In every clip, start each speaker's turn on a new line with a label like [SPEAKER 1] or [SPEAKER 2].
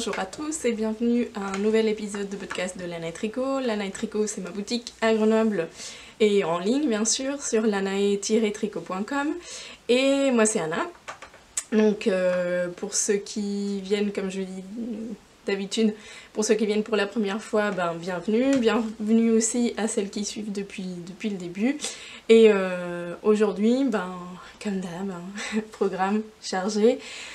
[SPEAKER 1] Bonjour à tous et bienvenue à un nouvel épisode de podcast de Lanae Tricot. Lanae Tricot, c'est ma boutique à Grenoble et en ligne bien sûr sur lanae-tricot.com. Et moi c'est Anna. Donc pour ceux qui viennent, comme je dis d'habitude, pour ceux qui viennent pour la première fois, ben bienvenue. Bienvenue aussi à celles qui suivent depuis le début. Et aujourd'hui, ben comme d'hab, programme chargé.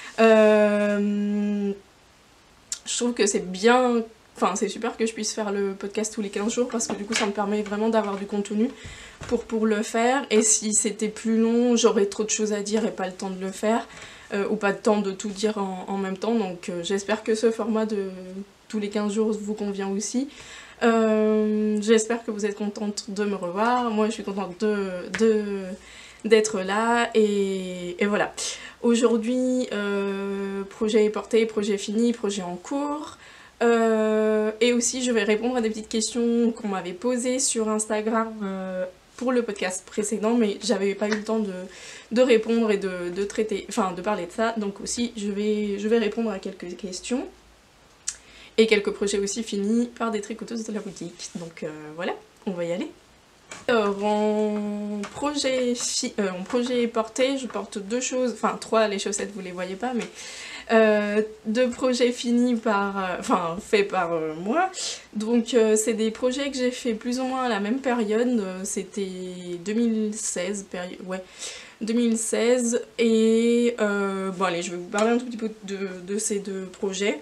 [SPEAKER 1] Je trouve que c'est bien, enfin c'est super que je puisse faire le podcast tous les 15 jours parce que du coup ça me permet vraiment d'avoir du contenu pour le faire, et si c'était plus long j'aurais trop de choses à dire et pas le temps de le faire, ou pas le temps de tout dire en même temps, donc j'espère que ce format de tous les 15 jours vous convient aussi. J'espère que vous êtes contente de me revoir, moi je suis contente d'être là et voilà. Aujourd'hui, projet porté, projet fini, projet en cours. Et aussi je vais répondre à des petites questions qu'on m'avait posées sur Instagram pour le podcast précédent, mais j'avais pas eu le temps de répondre et de traiter, enfin de parler de ça, donc aussi je vais répondre à quelques questions. Et quelques projets aussi finis par des tricoteuses de la boutique. Donc voilà, on va y aller. En projet porté, je porte deux choses, enfin trois, les chaussettes vous les voyez pas, mais deux projets finis par, faits par moi. Donc c'est des projets que j'ai fait plus ou moins à la même période, c'était 2016, 2016, et bon allez, je vais vous parler un tout petit peu de ces deux projets.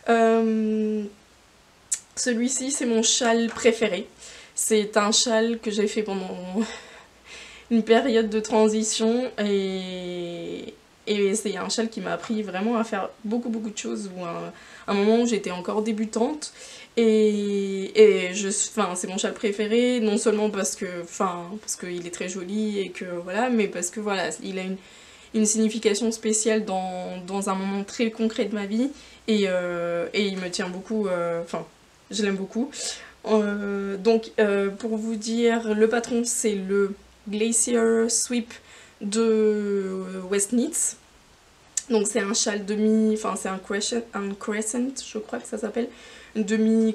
[SPEAKER 1] Celui-ci c'est mon châle préféré. C'est un châle que j'ai fait pendant une période de transition et c'est un châle qui m'a appris vraiment à faire beaucoup de choses, ou un moment où j'étais encore débutante, et c'est mon châle préféré, non seulement parce qu'il est très joli et que voilà, mais parce que voilà, il a une signification spéciale dans un moment très concret de ma vie, et il me tient beaucoup, je l'aime beaucoup. Donc pour vous dire, le patron c'est le Glacier Sweep de West Knits. Donc c'est un châle c'est un crescent, je crois que ça s'appelle, un demi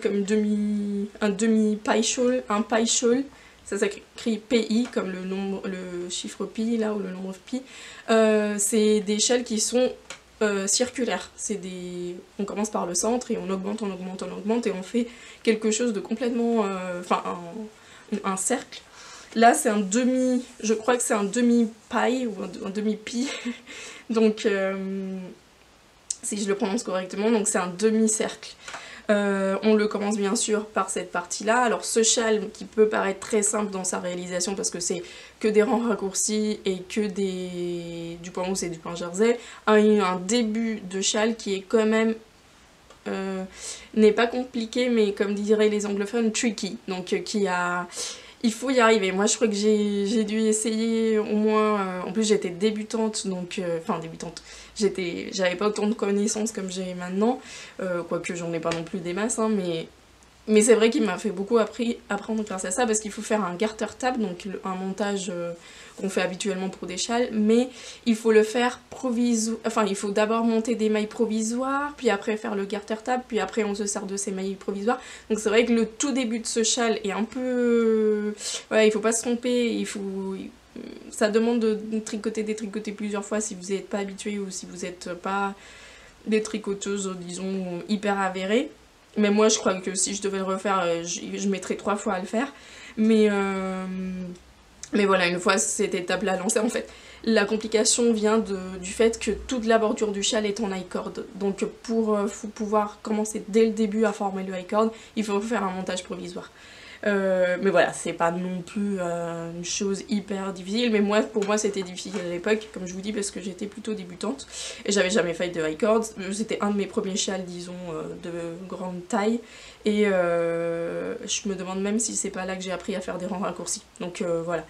[SPEAKER 1] pie shawl, un pie shawl. Ça s'écrit PI comme le chiffre pi là, ou le nombre pi. C'est des châles qui sont circulaire, on commence par le centre et on augmente et on fait quelque chose de complètement, un cercle. Là c'est je crois que c'est un demi-paille ou un demi-pi, donc si je le prononce correctement, donc c'est un demi-cercle. On le commence bien sûr par cette partie-là. Alors ce châle, qui peut paraître très simple dans sa réalisation parce que c'est que des rangs raccourcis et que du point mousse et du point jersey, a eu un début de châle qui est quand même, n'est pas compliqué, mais comme diraient les anglophones, tricky. Donc il faut y arriver. Moi je crois que j'ai dû essayer au moins, en plus j'étais débutante, donc débutante, j'avais pas autant de connaissances comme j'ai maintenant, quoique j'en ai pas non plus des masses, hein, mais c'est vrai qu'il m'a fait beaucoup apprendre grâce à ça, parce qu'il faut faire un garter tab, donc un montage qu'on fait habituellement pour des châles, mais il faut le faire il faut d'abord monter des mailles provisoires, puis après faire le garter tab, puis après on se sert de ces mailles provisoires. Donc c'est vrai que le tout début de ce châle est un peu... Voilà, il faut pas se tromper, ça demande de détricoter plusieurs fois si vous n'êtes pas habitué, ou si vous n'êtes pas des tricoteuses, disons, hyper avérées. Mais moi je crois que si je devais le refaire, je mettrais 3 fois à le faire. Mais voilà, une fois cette étape-là lancée, en fait, la complication vient du fait que toute la bordure du châle est en I-cord. Donc pour pouvoir commencer dès le début à former le I-cord, il faut faire un montage provisoire. Mais voilà, c'est pas non plus une chose hyper difficile, mais pour moi c'était difficile à l'époque, comme je vous dis, parce que j'étais plutôt débutante et j'avais jamais fait de high cord. C'était un de mes premiers châles, disons, de grande taille, et je me demande même si c'est pas là que j'ai appris à faire des rangs raccourcis. Donc voilà.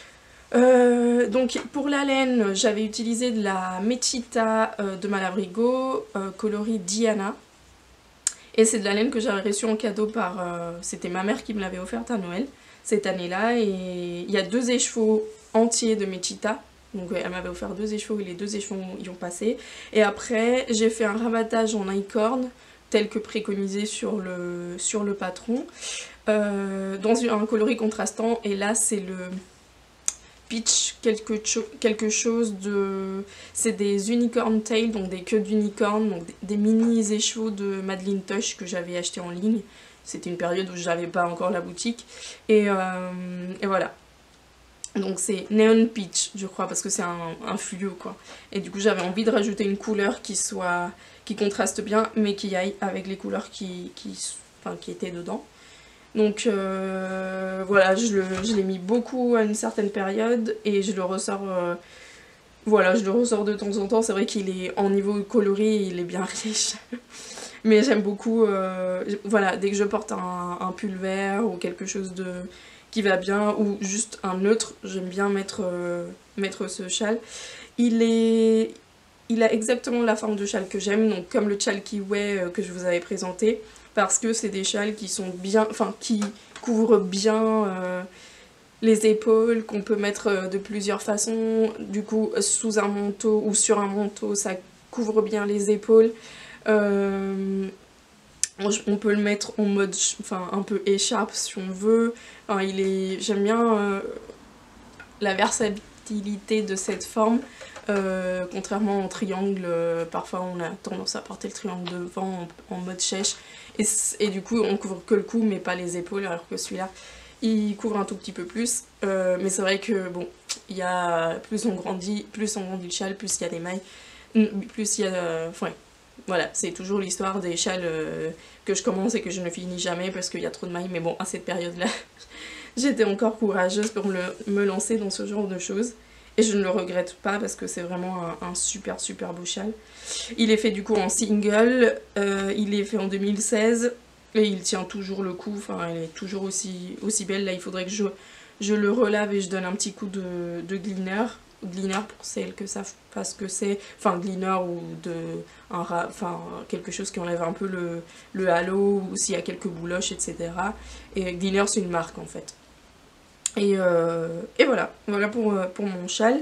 [SPEAKER 1] Donc pour la laine, j'avais utilisé de la Mechita de Malabrigo, coloris Diana. Et c'est de la laine que j'avais reçue en cadeau c'était ma mère qui me l'avait offerte à Noël cette année-là, et il y a 2 écheveaux entiers de Mechita. Donc elle m'avait offert 2 écheveaux et les 2 écheveaux y ont passé. Et après j'ai fait un rabattage en I-cord tel que préconisé sur le patron, dans un coloris contrastant, et là c'est le Peach quelque chose de... C'est des unicorn tail, donc des queues d'unicorne, donc des mini échevaux de Madeline Tosh que j'avais acheté en ligne. C'était une période où j'avais pas encore la boutique, et voilà. Donc c'est Neon Peach, je crois, parce que c'est un fluo, quoi. Et du coup, j'avais envie de rajouter une couleur qui contraste bien, mais qui aille avec les couleurs qui étaient dedans. Donc voilà, je l'ai mis beaucoup à une certaine période, et je le ressors... voilà, je le ressors de temps en temps. C'est vrai qu'il est, en niveau coloris, il est bien riche. Mais j'aime beaucoup... voilà, dès que je porte un pull vert ou quelque chose qui va bien, ou juste un neutre, j'aime bien mettre ce châle. Il a exactement la forme de châle que j'aime, donc comme le Chalky Way que je vous avais présenté, parce que c'est des châles qui sont bien, qui couvrent bien les épaules, qu'on peut mettre de plusieurs façons. Du coup, sous un manteau ou sur un manteau, ça couvre bien les épaules. On peut le mettre en mode un peu écharpe si on veut. J'aime bien la versatilité de cette forme, contrairement au triangle. Parfois on a tendance à porter le triangle devant en mode chèche, et du coup on couvre que le cou mais pas les épaules, alors que celui-là il couvre un tout petit peu plus. Mais c'est vrai que bon, il y a plus on grandit le châle, plus il y a des mailles, plus il y a... voilà, c'est toujours l'histoire des châles que je commence et que je ne finis jamais parce qu'il y a trop de mailles. Mais bon, à cette période-là, j'étais encore courageuse pour me lancer dans ce genre de choses. Et je ne le regrette pas parce que c'est vraiment un super super beau châle. Il est fait du coup en single, il est fait en 2016 et il tient toujours le coup. Elle est toujours aussi belle. Là, il faudrait que je le relave et je donne un petit coup de glitter. Glitter pour celles que savent pas ce que c'est, glitter ou quelque chose qui enlève un peu le halo, ou s'il y a quelques bouloches, etc. Et glitter, c'est une marque en fait. Et voilà pour mon châle.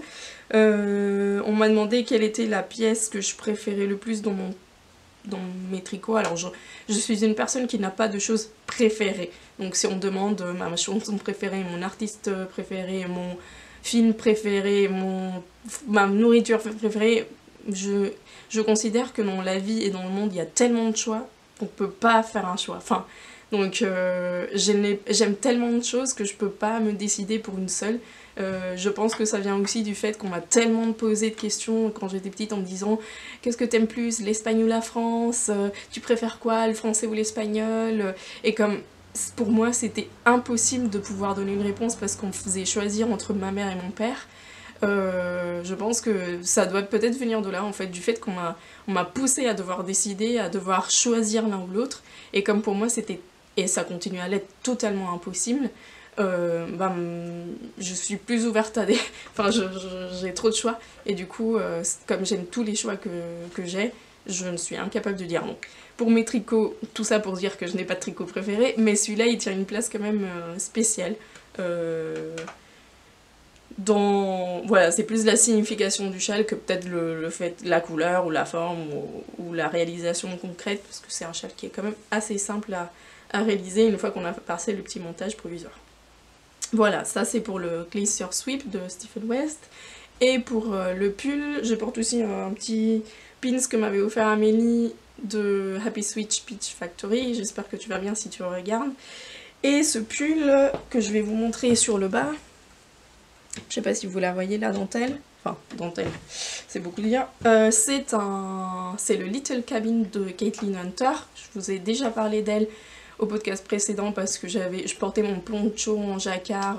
[SPEAKER 1] On m'a demandé quelle était la pièce que je préférais le plus dans mes tricots. Alors je suis une personne qui n'a pas de choses préférées, donc si on me demande ma chanson préférée, mon artiste préféré, mon film préféré, ma nourriture préférée, je considère que dans la vie et dans le monde il y a tellement de choix qu'on peut pas faire un choix. Donc j'aime tellement de choses que je peux pas me décider pour une seule. Je pense que ça vient aussi du fait qu'on m'a tellement posé de questions quand j'étais petite en me disant qu'est-ce que t'aimes plus, l'Espagne ou la France, tu préfères quoi, le français ou l'espagnol, et comme pour moi c'était impossible de pouvoir donner une réponse parce qu'on me faisait choisir entre ma mère et mon père. Je pense que ça doit peut-être venir de là, en fait, du fait qu'on m'a poussé à devoir décider, à devoir choisir l'un ou l'autre, et comme pour moi c'était, et ça continue à l'être, totalement impossible, je suis plus ouverte à des... j'ai trop de choix, et du coup, comme j'aime tous les choix que j'ai, je ne suis incapable de dire non. Pour mes tricots, tout ça pour dire que je n'ai pas de tricot préféré, mais celui-là il tient une place quand même spéciale. Voilà, c'est plus la signification du châle que peut-être le fait, la couleur ou la forme ou la réalisation concrète, parce que c'est un châle qui est quand même assez simple à réaliser une fois qu'on a passé le petit montage provisoire. Voilà, ça c'est pour le Glacier Sweep de Stephen West. Et pour le pull, je porte aussi un petit pins que m'avait offert Amélie de Happy Switch Peach Factory. J'espère que tu vas bien si tu le regardes. Et ce pull que je vais vous montrer sur le bas, je sais pas si vous la voyez, la dentelle. Enfin, dentelle, c'est beaucoup dire. C'est le Little Cabin de Caitlin Hunter. Je vous ai déjà parlé d'elle au podcast précédent parce que je portais mon poncho en jacquard,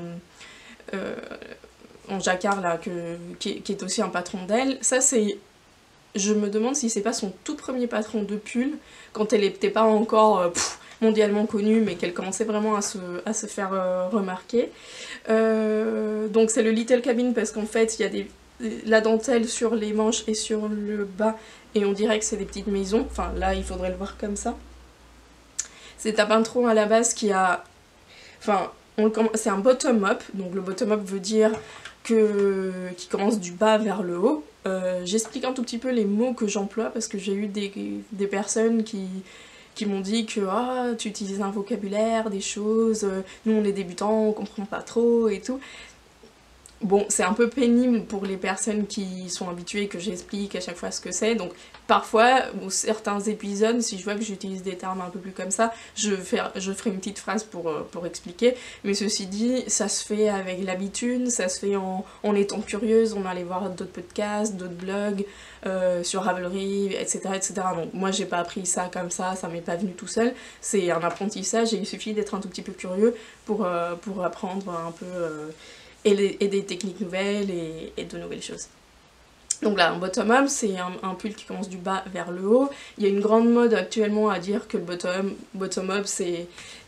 [SPEAKER 1] là, qui est aussi un patron d'elle. Ça c'est... Je me demande si c'est pas son tout premier patron de pull, quand elle n'était pas encore mondialement connue, mais qu'elle commençait vraiment à se faire remarquer. Donc c'est le Little Cabin parce qu'en fait il y a la dentelle sur les manches et sur le bas, et on dirait que c'est des petites maisons. Enfin là il faudrait le voir comme ça. C'est un patron à la base qui a... c'est un bottom-up, donc le bottom-up veut dire qui commence du bas vers le haut. j'explique un tout petit peu les mots que j'emploie parce que j'ai eu des personnes qui m'ont dit que ah, tu utilises un vocabulaire, des choses, nous on est débutants, on comprend pas trop et tout. Bon, c'est un peu pénible pour les personnes qui sont habituées que j'explique à chaque fois ce que c'est, donc parfois, ou certains épisodes, si je vois que j'utilise des termes un peu plus comme ça, je ferai une petite phrase pour expliquer, mais ceci dit, ça se fait avec l'habitude, ça se fait en étant curieuse, on va aller voir d'autres podcasts, d'autres blogs, sur Ravelry, etc., etc. Donc moi j'ai pas appris ça comme ça m'est pas venu tout seul, c'est un apprentissage et il suffit d'être un tout petit peu curieux pour apprendre un peu... et des techniques nouvelles et de nouvelles choses. Donc là, un bottom-up, c'est un pull qui commence du bas vers le haut. Il y a une grande mode actuellement à dire que le bottom-up, c'est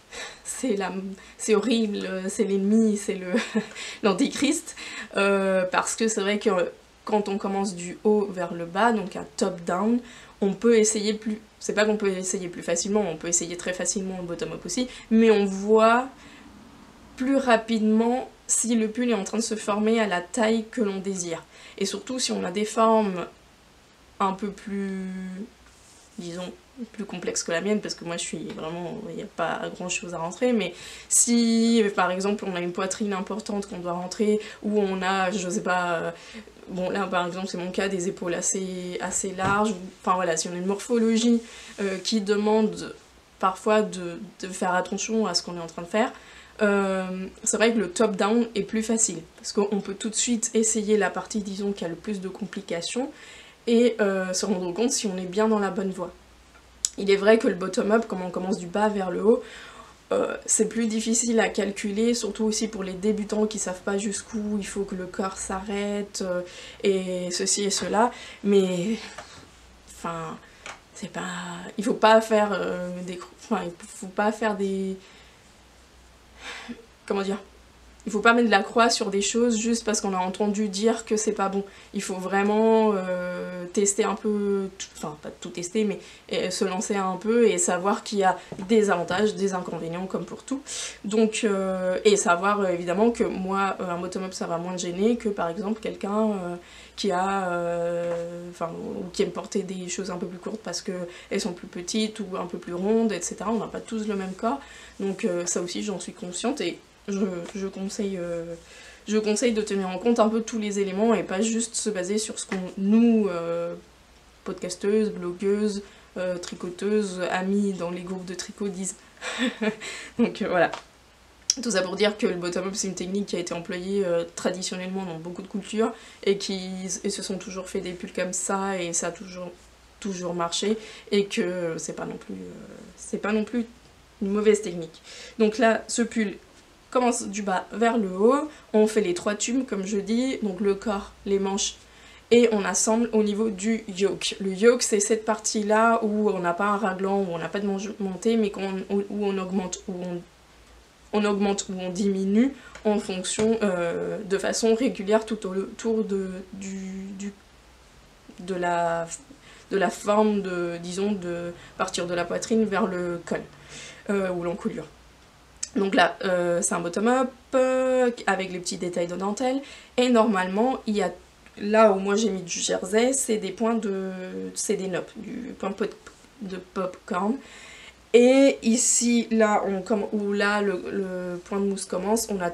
[SPEAKER 1] horrible, c'est l'ennemi, c'est l'antichrist. Parce que c'est vrai que quand on commence du haut vers le bas, donc un top-down, on peut essayer plus... C'est pas qu'on peut essayer plus facilement, on peut essayer très facilement le bottom-up aussi, mais on voit plus rapidement si le pull est en train de se former à la taille que l'on désire. Et surtout si on a des formes un peu plus, disons, plus complexes que la mienne, parce que moi je suis vraiment, il n'y a pas grand chose à rentrer, mais si par exemple on a une poitrine importante qu'on doit rentrer, ou on a, je sais pas, bon là par exemple c'est mon cas, des épaules assez larges, enfin voilà, si on a une morphologie qui demande parfois de faire attention à ce qu'on est en train de faire, c'est vrai que le top-down est plus facile, parce qu'on peut tout de suite essayer la partie, disons, qui a le plus de complications, et se rendre compte si on est bien dans la bonne voie. Il est vrai que le bottom-up, comme on commence du bas vers le haut, c'est plus difficile à calculer, surtout aussi pour les débutants qui savent pas jusqu'où il faut que le corps s'arrête, et ceci et cela, mais... Enfin... C'est pas... Il faut pas faire des... Comment dire? Il faut pas mettre de la croix sur des choses juste parce qu'on a entendu dire que c'est pas bon. Il faut vraiment tester un peu, enfin pas tout tester, mais se lancer un peu et savoir qu'il y a des avantages, des inconvénients comme pour tout. Donc, et savoir évidemment que moi, un bottom-up ça va moins me gêner que par exemple quelqu'un qui a, qui aime porter des choses un peu plus courtes parce qu'elles sont plus petites ou un peu plus rondes, etc. On n'a pas tous le même corps, donc ça aussi j'en suis consciente et je conseille de tenir en compte un peu tous les éléments et pas juste se baser sur ce qu'on, nous, podcasteuses, blogueuses, tricoteuses, amies dans les groupes de tricot disent. Donc voilà. Tout ça pour dire que le bottom-up c'est une technique qui a été employée traditionnellement dans beaucoup de cultures et se sont toujours fait des pulls comme ça et ça a toujours marché et que c'est pas non plus une mauvaise technique. Donc là, ce pull commence du bas vers le haut, on fait les 3 tubes comme je dis, donc le corps, les manches et on assemble au niveau du yoke. Le yoke c'est cette partie là où on n'a pas un raglan, où on n'a pas de montée mais où on augmente, où on diminue en fonction de façon régulière tout autour de la forme disons de partir de la poitrine vers le col ou l'encolure. Donc là, c'est un bottom-up avec les petits détails de dentelle. Et normalement, il y a là où moi j'ai mis du jersey, c'est des points c'est des nops, du point de popcorn. Et ici, là, où là le point de mousse commence, on a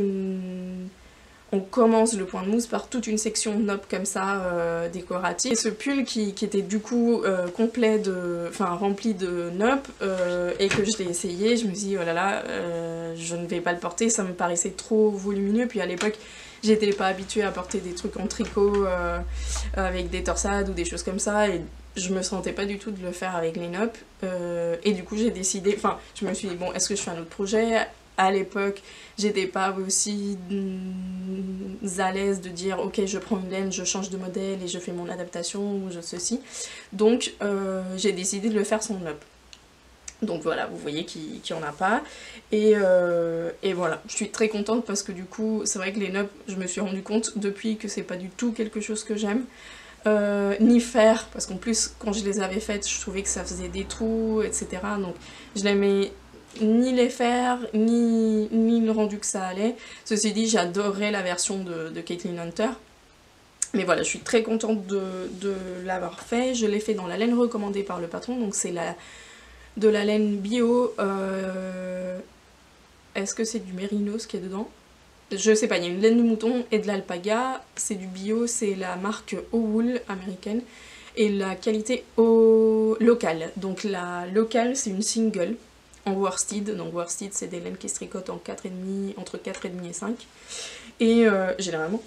[SPEAKER 1] on commence le point de mousse par toute une section nopp comme ça décorative. Et ce pull qui était du coup complet rempli de nopp et que je l'ai essayé, je me suis dit oh là là, je ne vais pas le porter, ça me paraissait trop volumineux. Puis à l'époque, j'étais pas habituée à porter des trucs en tricot avec des torsades ou des choses comme ça et je me sentais pas du tout de le faire avec les nopp et du coup j'ai décidé, je me suis dit bon, est-ce que je fais un autre projet? À l'époque, j'étais pas aussi à l'aise de dire ok, je prends une laine, je change de modèle et je fais mon adaptation ou ceci. Donc j'ai décidé de le faire sans nopp. Donc voilà, vous voyez qu'il n'y en a pas. Et voilà, je suis très contente parce que du coup, c'est vrai que les nopp, je me suis rendu compte depuis que c'est pas du tout quelque chose que j'aime. Ni faire, parce qu'en plus, quand je les avais faites, je trouvais que ça faisait des trous, etc. Donc je n'aimais ni les faire, ni le rendu que ça allait. Ceci dit, j'adorais la version de Caitlin Hunter. Mais voilà, je suis très contente de l'avoir fait. Je l'ai fait dans la laine recommandée par le patron, donc c'est de la laine bio. Est-ce que c'est du mérinos qui est dedans? Je sais pas, il y a une laine de mouton et de l'alpaga. C'est du bio, c'est la marque O-Wool américaine. Et la qualité locale. Donc la locale, c'est une single en worsted. Donc worsted, c'est des laines qui se tricotent en 4,5, entre 4,5 et 5. Et généralement.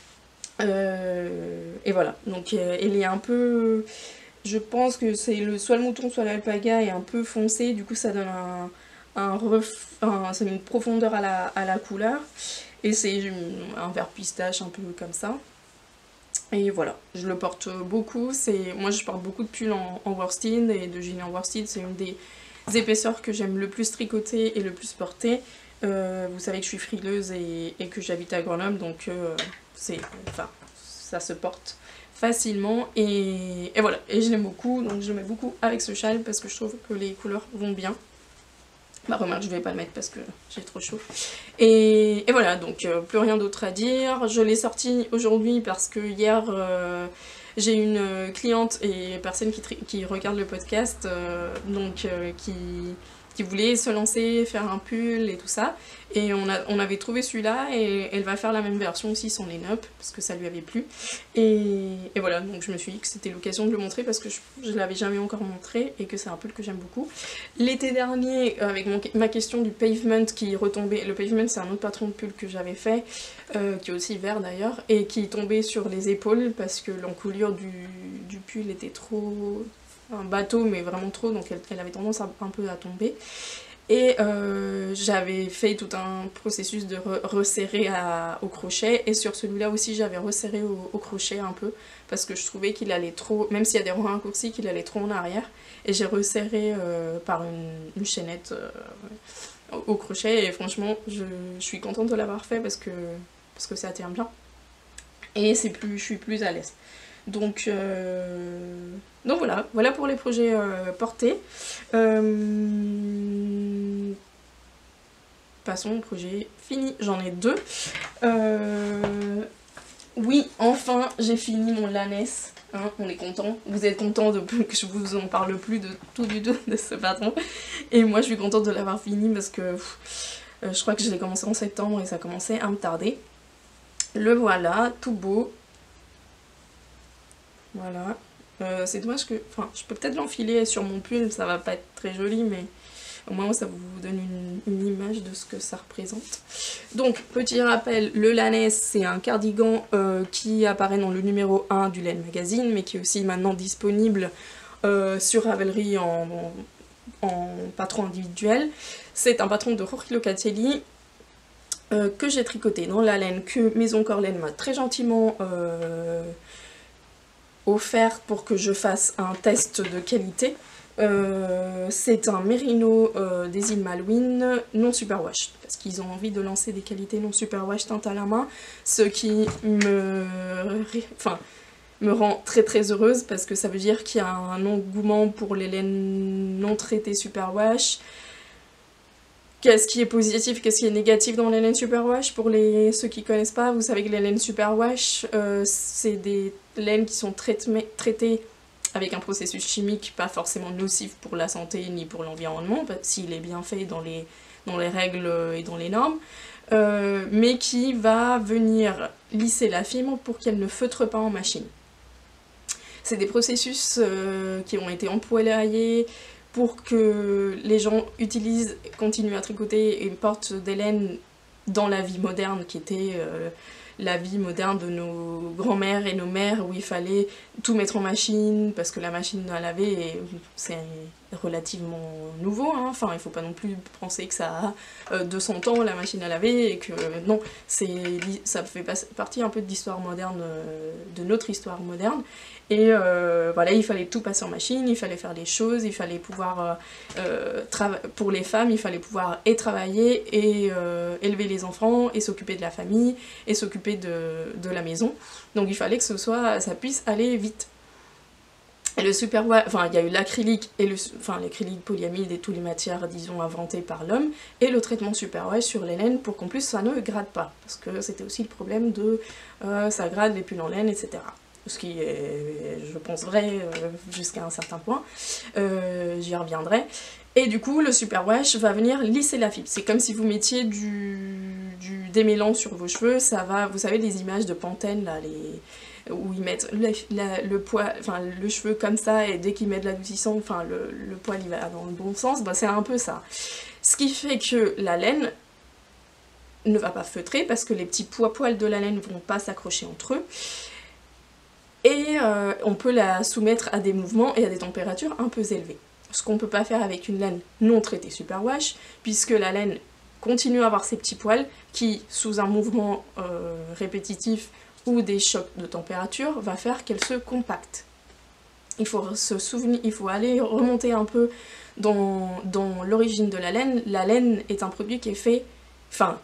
[SPEAKER 1] Et voilà. Donc il est un peu... Je pense que c'est soit le mouton, soit l'alpaga est un peu foncé. Du coup, ça donne ça met une profondeur à la couleur. Et c'est un vert pistache un peu comme ça. Et voilà, je le porte beaucoup. Moi je porte beaucoup de pulls en worsted et de jeans en worsted. C'est une des épaisseurs que j'aime le plus tricoter et le plus porter. Vous savez que je suis frileuse et que j'habite à Grenoble, donc ça se porte facilement. Et voilà, et je l'aime beaucoup, donc je le mets beaucoup avec ce châle parce que je trouve que les couleurs vont bien. Bah remarque, je vais pas le mettre parce que j'ai trop chaud. Et voilà, donc plus rien d'autre à dire. Je l'ai sorti aujourd'hui parce que hier j'ai une cliente et personne qui regarde le podcast, qui voulait se lancer, faire un pull et tout ça. Et on avait trouvé celui-là et elle va faire la même version aussi sans les nappes parce que ça lui avait plu. Et voilà, donc je me suis dit que c'était l'occasion de le montrer parce que je l'avais jamais encore montré et que c'est un pull que j'aime beaucoup. L'été dernier, avec ma question du pavement qui retombait, le pavement c'est un autre patron de pull que j'avais fait, qui est aussi vert d'ailleurs, et qui tombait sur les épaules parce que l'encoulure du pull était trop... un bateau mais vraiment trop, donc elle avait tendance un peu à tomber. Et j'avais fait tout un processus de resserrer au crochet, et sur celui-là aussi j'avais resserré au crochet un peu parce que je trouvais qu'il allait trop, même s'il y a des raccourcis, qu'il allait trop en arrière, et j'ai resserré par une chaînette au crochet, et franchement je suis contente de l'avoir fait parce que ça tient bien et je suis plus à l'aise. Donc voilà pour les projets portés. Passons au projet fini. J'en ai deux. Oui, enfin, j'ai fini mon Lanès. Hein, on est content. Vous êtes content que je vous en parle plus de tout de ce patron. Et moi, je suis contente de l'avoir fini parce que je crois que je l'ai commencé en septembre et ça commençait à me tarder. Le voilà, tout beau. Voilà. C'est dommage que... Enfin, je peux peut-être l'enfiler sur mon pull, ça va pas être très joli, mais au moins ça vous donne une image de ce que ça représente. Donc, petit rappel, le Lanès, c'est un cardigan qui apparaît dans le numéro 1 du Laine Magazine, mais qui est aussi maintenant disponible sur Ravelry en patron individuel. C'est un patron de Jorge Locatelli que j'ai tricoté dans la laine que Maison Corlaine m'a très gentiment offert pour que je fasse un test de qualité. C'est un mérino des îles Malouines non superwash parce qu'ils ont envie de lancer des qualités non superwash teinte à la main, ce qui me rend très très heureuse parce que ça veut dire qu'il y a un engouement pour les laines non traitées superwash. Qu'est-ce qui est positif, qu'est-ce qui est négatif dans les laines superwash? Pour ceux qui ne connaissent pas, vous savez que les laines superwash, c'est des laines qui sont traitées avec un processus chimique pas forcément nocif pour la santé ni pour l'environnement, s'il est bien fait dans les règles et dans les normes, mais qui va venir lisser la fibre pour qu'elle ne feutre pas en machine. C'est des processus qui ont été employés pour que les gens continuent à tricoter et portent des laines dans la vie moderne qui était la vie moderne de nos grands-mères et nos mères où il fallait tout mettre en machine parce que la machine à laver c'est relativement nouveau, hein. Enfin il faut pas non plus penser que ça a 200 ans la machine à laver et que non, ça fait partie un peu de l'histoire moderne, de notre histoire moderne. Et voilà, il fallait tout passer en machine, il fallait faire des choses, il fallait pouvoir, pour les femmes, il fallait pouvoir et travailler et élever les enfants et s'occuper de la famille et s'occuper de la maison. Donc il fallait que ça puisse aller vite. Et le superwash, enfin il y a eu l'acrylique et l'acrylique polyamide et toutes les matières disons inventées par l'homme, et le traitement superwash sur les laines pour qu'en plus ça ne grade pas, parce que c'était aussi le problème de ça grade les pulls en laine, etc. Ce qui est, je pense, vrai jusqu'à un certain point, j'y reviendrai. Et du coup, le superwash va venir lisser la fibre. C'est comme si vous mettiez du démêlant sur vos cheveux, ça va, vous savez les images de Pantene, là, où ils mettent le poil, enfin le cheveu comme ça, et dès qu'ils mettent l'adoucissant, enfin le poil il va dans le bon sens, bah, c'est un peu ça. Ce qui fait que la laine ne va pas feutrer, parce que les petits poils de la laine vont pas s'accrocher entre eux, et on peut la soumettre à des mouvements et à des températures un peu élevées. Ce qu'on peut pas faire avec une laine non traitée superwash, puisque la laine continue à avoir ses petits poils qui, sous un mouvement répétitif ou des chocs de température, va faire qu'elle se compacte. Il faut se souvenir, il faut aller remonter un peu dans l'origine de la laine. La laine est un produit qui est fait, enfin,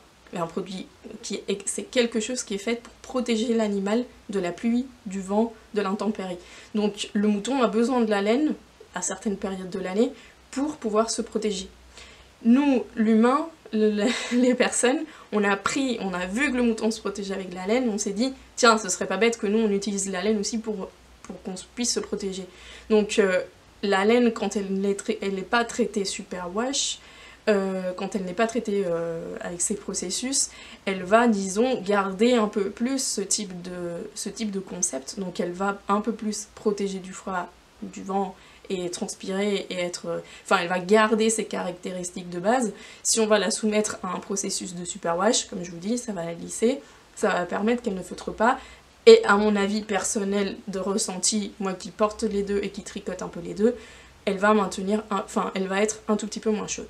[SPEAKER 1] c'est quelque chose qui est fait pour protéger l'animal de la pluie, du vent, de l'intempérie. Donc le mouton a besoin de la laine à certaines périodes de l'année pour pouvoir se protéger. Nous, l'humain, les personnes, on a vu que le mouton se protégeait avec la laine, on s'est dit, tiens, ce serait pas bête que nous on utilise la laine aussi pour qu'on puisse se protéger. Donc la laine, quand elle n'est pas traitée superwash, quand elle n'est pas traitée avec ces processus, elle va, disons, garder un peu plus ce type de concept, donc elle va un peu plus protéger du froid, du vent, et transpirer et être... Enfin, elle va garder ses caractéristiques de base. Si on va la soumettre à un processus de superwash, comme je vous dis, ça va la lisser, ça va permettre qu'elle ne feutre pas. Et à mon avis personnel de ressenti, moi qui porte les deux et qui tricote un peu les deux, elle va elle va être un tout petit peu moins chaude.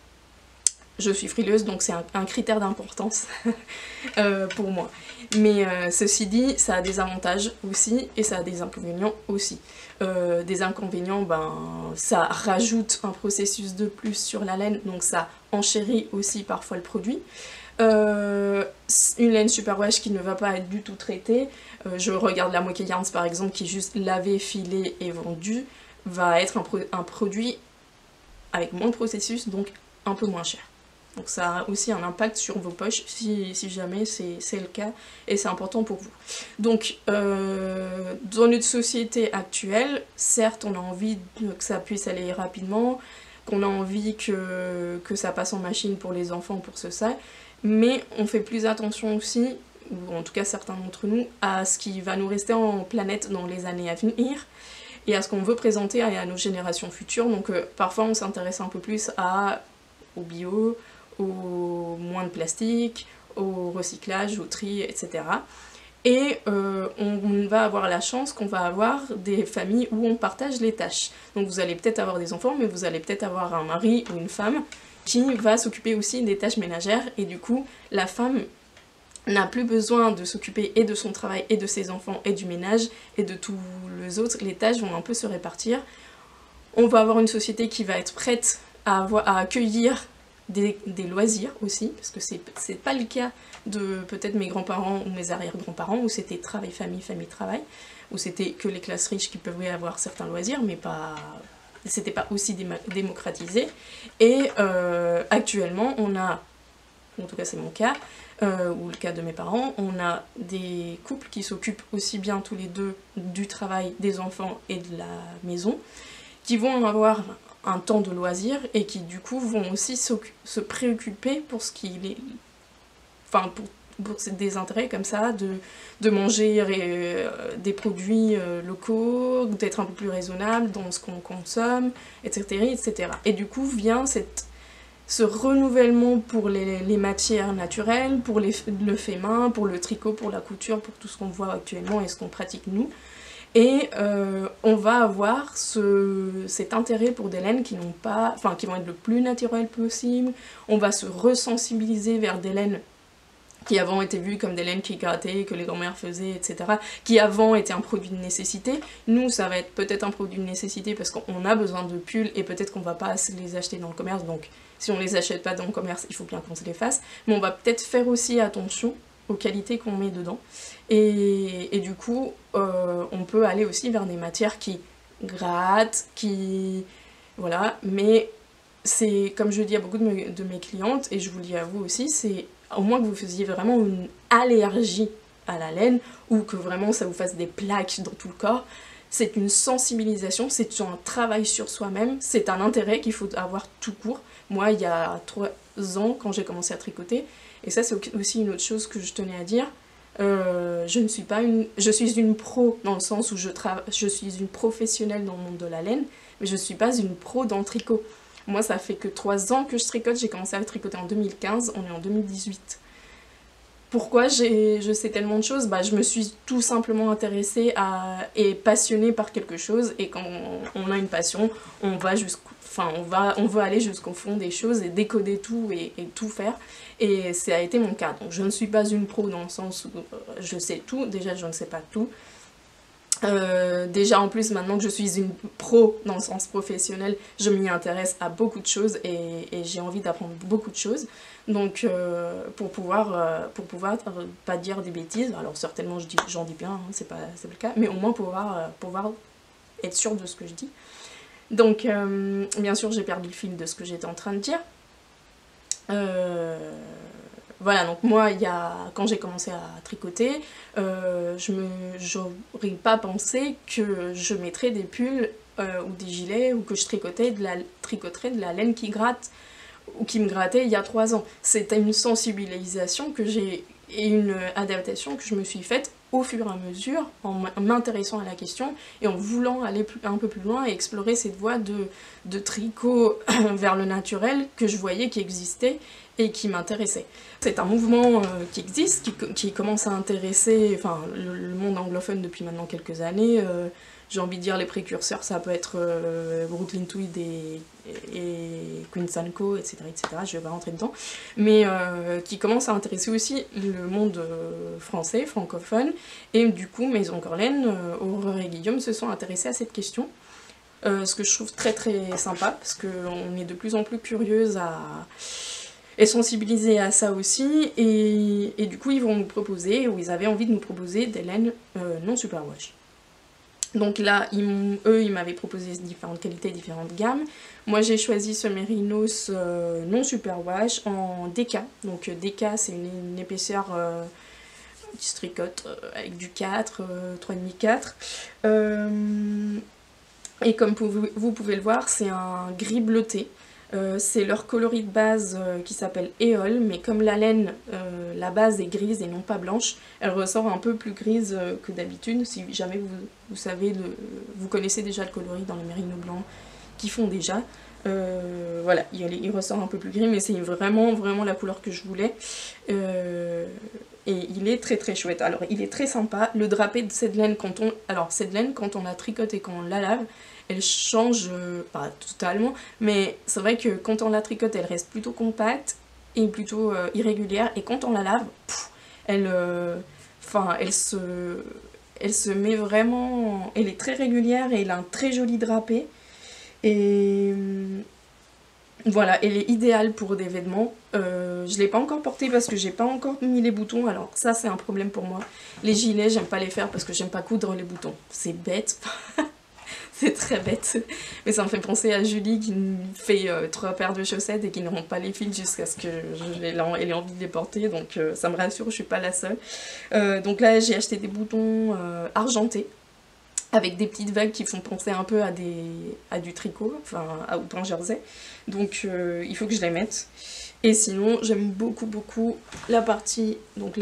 [SPEAKER 1] Je suis frileuse, donc c'est un critère d'importance pour moi. Mais ceci dit, ça a des avantages aussi, et ça a des inconvénients aussi. Des inconvénients, ben, ça rajoute un processus de plus sur la laine, donc ça enchérit aussi parfois le produit. Une laine superwash qui ne va pas être du tout traitée, je regarde la Mocha Yarns par exemple, qui est juste lavée, filée et vendue, va être un produit avec moins de processus, donc un peu moins cher. Donc ça a aussi un impact sur vos poches si jamais c'est le cas, et c'est important pour vous. Donc dans notre société actuelle, certes on a envie que ça puisse aller rapidement, qu'on a envie que ça passe en machine pour les enfants, pour ça, mais on fait plus attention aussi, ou en tout cas certains d'entre nous, à ce qui va nous rester en planète dans les années à venir, et à ce qu'on veut présenter à nos générations futures. Donc parfois on s'intéresse un peu plus au bio, au moins de plastique, au recyclage, au tri, etc. Et on va avoir la chance qu'on va avoir des familles où on partage les tâches. Donc vous allez peut-être avoir des enfants, mais vous allez peut-être avoir un mari ou une femme qui va s'occuper aussi des tâches ménagères, et du coup la femme n'a plus besoin de s'occuper et de son travail et de ses enfants et du ménage et de tous les autres. Les tâches vont un peu se répartir. On va avoir une société qui va être prête à accueillir des loisirs aussi, parce que c'est pas le cas de peut-être mes grands-parents ou mes arrière-grands-parents, où c'était travail, famille, famille, travail, où c'était que les classes riches qui pouvaient avoir certains loisirs, mais c'était pas aussi démocratisé. Et actuellement, on a, en tout cas c'est mon cas, ou le cas de mes parents, on a des couples qui s'occupent aussi bien tous les deux du travail, des enfants et de la maison, qui vont avoir un temps de loisir et qui du coup vont aussi se préoccuper pour ce qu'il est, enfin pour des intérêts comme ça, de manger des produits locaux, d'être un peu plus raisonnable dans ce qu'on consomme, etc., etc. Et du coup vient ce renouvellement pour les matières naturelles, pour le fait main, pour le tricot, pour la couture, pour tout ce qu'on voit actuellement et ce qu'on pratique nous. Et on va avoir cet intérêt pour des laines qui vont être le plus naturelles possible. On va se resensibiliser vers des laines qui avant étaient vues comme des laines qui grattaient, que les grand-mères faisaient, etc., qui avant étaient un produit de nécessité. Nous, ça va être peut-être un produit de nécessité parce qu'on a besoin de pulls et peut-être qu'on va pas les acheter dans le commerce, donc si on les achète pas dans le commerce, il faut bien qu'on se les fasse. Mais on va peut-être faire aussi attention aux qualités qu'on met dedans. Et du coup, on peut aller aussi vers des matières qui gratte, qui... Voilà, mais c'est, comme je dis à beaucoup de mes clientes, et je vous le dis à vous aussi, c'est au moins que vous faisiez vraiment une allergie à la laine, ou que vraiment ça vous fasse des plaques dans tout le corps. C'est une sensibilisation, c'est un travail sur soi-même, c'est un intérêt qu'il faut avoir tout court. Moi, il y a 3 ans, quand j'ai commencé à tricoter, et ça c'est aussi une autre chose que je tenais à dire, je suis une pro dans le sens où je suis une professionnelle dans le monde de la laine, mais je suis pas une pro dans le tricot. Moi, ça fait que 3 ans que je tricote, j'ai commencé à tricoter en 2015, on est en 2018. Pourquoi je sais tellement de choses? Bah, je me suis tout simplement intéressée et passionnée par quelque chose, et quand on a une passion, on va on veut aller jusqu'au fond des choses et décoder tout et tout faire, et ça a été mon cas. Donc je ne suis pas une pro dans le sens où je sais tout, déjà je ne sais pas tout. Déjà en plus maintenant que je suis une pro dans le sens professionnel, je m'y intéresse à beaucoup de choses et j'ai envie d'apprendre beaucoup de choses. Donc pour pouvoir pas dire des bêtises, alors certainement j'en dis bien, hein, c'est pas le cas, mais au moins pouvoir être sûre de ce que je dis. Donc bien sûr j'ai perdu le fil de ce que j'étais en train de dire. Voilà, donc moi, quand j'ai commencé à tricoter, j'aurais pas pensé que je mettrais des pulls ou des gilets, ou que je tricoterais de la laine qui gratte, ou qui me grattait il y a 3 ans. C'était une sensibilisation et une adaptation que je me suis faite au fur et à mesure, en m'intéressant à la question et en voulant aller un peu plus loin et explorer cette voie de tricot vers le naturel que je voyais qui existait et qui m'intéressait. C'est un mouvement qui existe, qui commence à intéresser le monde anglophone depuis maintenant quelques années. J'ai envie de dire les précurseurs, ça peut être Brooklyn Tweed et Queen Sanko, etc., etc. Je vais pas rentrer dedans. Mais qui commence à intéresser aussi le monde français, francophone. Et du coup, Maison Corlaine, Aurore et Guillaume se sont intéressés à cette question. Ce que je trouve très très sympa, parce qu'on est de plus en plus curieuse et sensibilisés à ça aussi, et du coup ils vont nous proposer, ou ils avaient envie de nous proposer des laines non superwash. Donc là, eux, ils m'avaient proposé différentes qualités, différentes gammes. Moi, j'ai choisi ce Mérinos non superwash en DK. Donc DK, c'est une épaisseur qui se tricote avec du 4, 3,5-4. Et comme vous pouvez le voir, c'est un gris bleuté. C'est leur coloris de base qui s'appelle Éole, mais comme la laine, la base est grise et non pas blanche, elle ressort un peu plus grise que d'habitude. Si jamais vous connaissez déjà le coloris dans les mérinos blancs qui font déjà, voilà, il ressort un peu plus gris, mais c'est vraiment vraiment la couleur que je voulais. Et il est très très chouette. Alors il est très sympa. Le drapé de cette laine, quand on la tricote et quand on la lave, elle change, pas totalement, mais c'est vrai que quand on la tricote, elle reste plutôt compacte et plutôt irrégulière, et quand on la lave, elle se met vraiment, elle est très régulière et elle a un très joli drapé, et voilà, elle est idéale pour des vêtements. Je l'ai pas encore portée parce que j'ai pas encore mis les boutons, alors ça c'est un problème pour moi. Les gilets, j'aime pas les faire parce que j'aime pas coudre les boutons, c'est bête. C'est très bête, mais ça me fait penser à Julie qui fait 3 paires de chaussettes et qui ne rentre pas les fils jusqu'à ce qu'elle ait envie de les porter, donc ça me rassure, je suis pas la seule. Donc là j'ai acheté des boutons argentés, avec des petites vagues qui font penser un peu à du tricot, enfin au pain jersey, donc il faut que je les mette. Et sinon j'aime beaucoup beaucoup la partie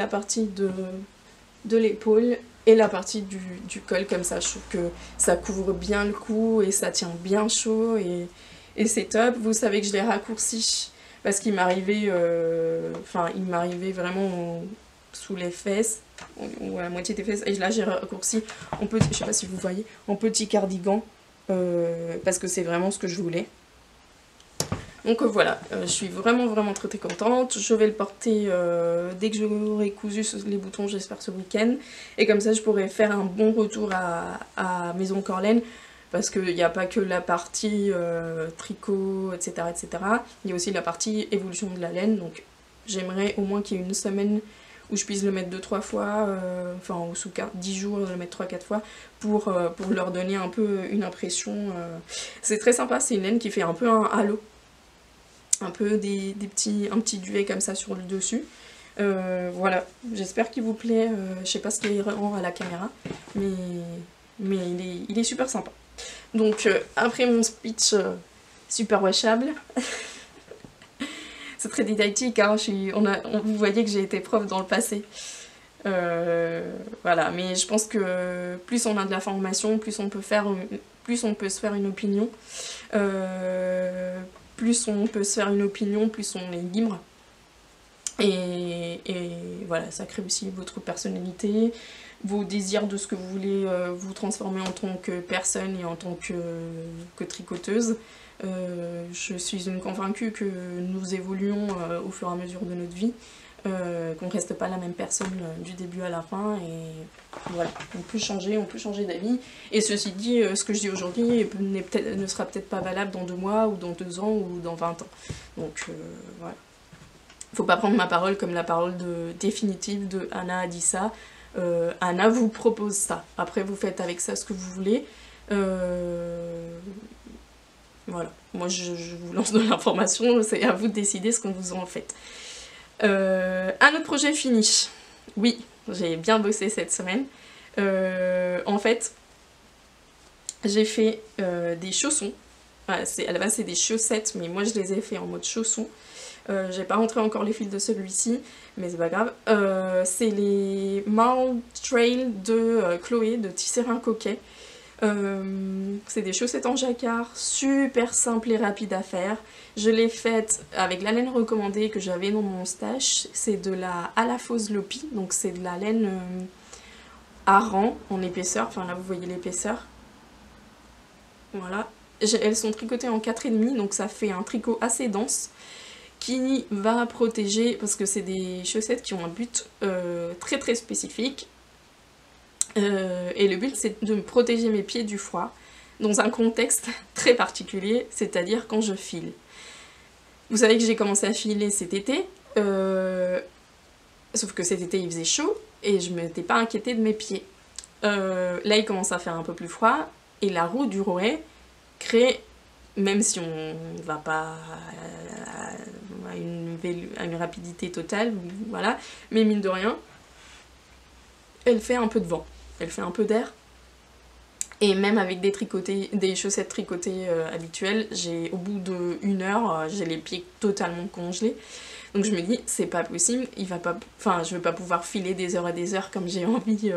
[SPEAKER 1] de l'épaule et la partie du col, comme ça je trouve que ça couvre bien le cou et ça tient bien chaud, et c'est top. Vous savez que je l'ai raccourci parce qu'il m'arrivait vraiment sous les fesses, ou à la moitié des fesses, et là j'ai raccourci en petit, je sais pas si vous voyez, en petit cardigan, parce que c'est vraiment ce que je voulais. Donc voilà, je suis vraiment vraiment très très contente. Je vais le porter dès que j'aurai cousu les boutons, j'espère ce week-end. Et comme ça je pourrai faire un bon retour à Maison Corlaine. Parce qu'il n'y a pas que la partie tricot, etc., etc. Il y a aussi la partie évolution de la laine. Donc j'aimerais au moins qu'il y ait une semaine où je puisse le mettre 2-3 fois, enfin sous 10 jours, le mettre 3-4 fois, pour leur donner un peu une impression. C'est très sympa, c'est une laine qui fait un peu un halo, un peu un petit duvet comme ça sur le dessus. Voilà, j'espère qu'il vous plaît, je sais pas ce qu'il rend à la caméra, mais il est super sympa. Donc après mon speech super washable, c'est très didactique, hein, vous voyez que j'ai été prof dans le passé. Voilà, mais je pense que plus on a de la formation, plus on peut se faire une opinion. Plus on peut se faire une opinion, plus on est libre. Et voilà, ça crée aussi votre personnalité, vos désirs de ce que vous voulez vous transformer en tant que personne et en tant que tricoteuse. Je suis une convaincue que nous évoluons au fur et à mesure de notre vie, qu'on ne reste pas la même personne du début à la fin, et voilà, on peut changer d'avis. Et ceci dit, ce que je dis aujourd'hui ne sera peut-être pas valable dans 2 mois, ou dans 2 ans, ou dans 20 ans. Donc voilà. Faut pas prendre ma parole comme la parole définitive de Anna a dit ça. Anna vous propose ça. Après, vous faites avec ça ce que vous voulez. Voilà. Moi, je vous lance de l'information. C'est à vous de décider ce que vous en faites. Un autre projet fini. Oui, j'ai bien bossé cette semaine. En fait, j'ai fait des chaussons. À la base, c'est des chaussettes, mais moi, je les ai fait en mode chaussons. J'ai pas rentré encore les fils de celui-ci, mais c'est pas grave. C'est les Mall Trail de Chloé, de Tisserin Coquet. C'est des chaussettes en jacquard, super simples et rapides à faire. Je l'ai faite avec la laine recommandée que j'avais dans mon stash. C'est de la Alafos Lopi, donc c'est de la laine Aran en épaisseur. Enfin là vous voyez l'épaisseur. Voilà. Elles sont tricotées en 4,5, donc ça fait un tricot assez dense, qui va protéger, parce que c'est des chaussettes qui ont un but très très spécifique, et le but c'est de protéger mes pieds du froid, dans un contexte très particulier, c'est-à-dire quand je file. Vous savez que j'ai commencé à filer cet été, sauf que cet été il faisait chaud, et je ne m'étais pas inquiétée de mes pieds. Là il commence à faire un peu plus froid, et la roue du rouet crée, même si on ne va pas à une rapidité totale, voilà, mais mine de rien, elle fait un peu de vent, elle fait un peu d'air. Et même avec des chaussettes tricotées habituelles, au bout d'1 heure, j'ai les pieds totalement congelés. Donc je me dis, c'est pas possible, je vais pas pouvoir filer des heures et des heures comme j'ai envie,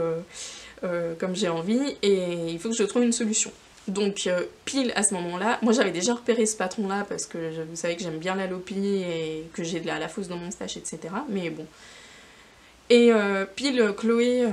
[SPEAKER 1] et il faut que je trouve une solution. Donc pile à ce moment-là, moi j'avais déjà repéré ce patron-là parce que vous savez que j'aime bien la Lopi et que j'ai de la fausse dans mon stash, etc. Mais bon. Et pile Chloé,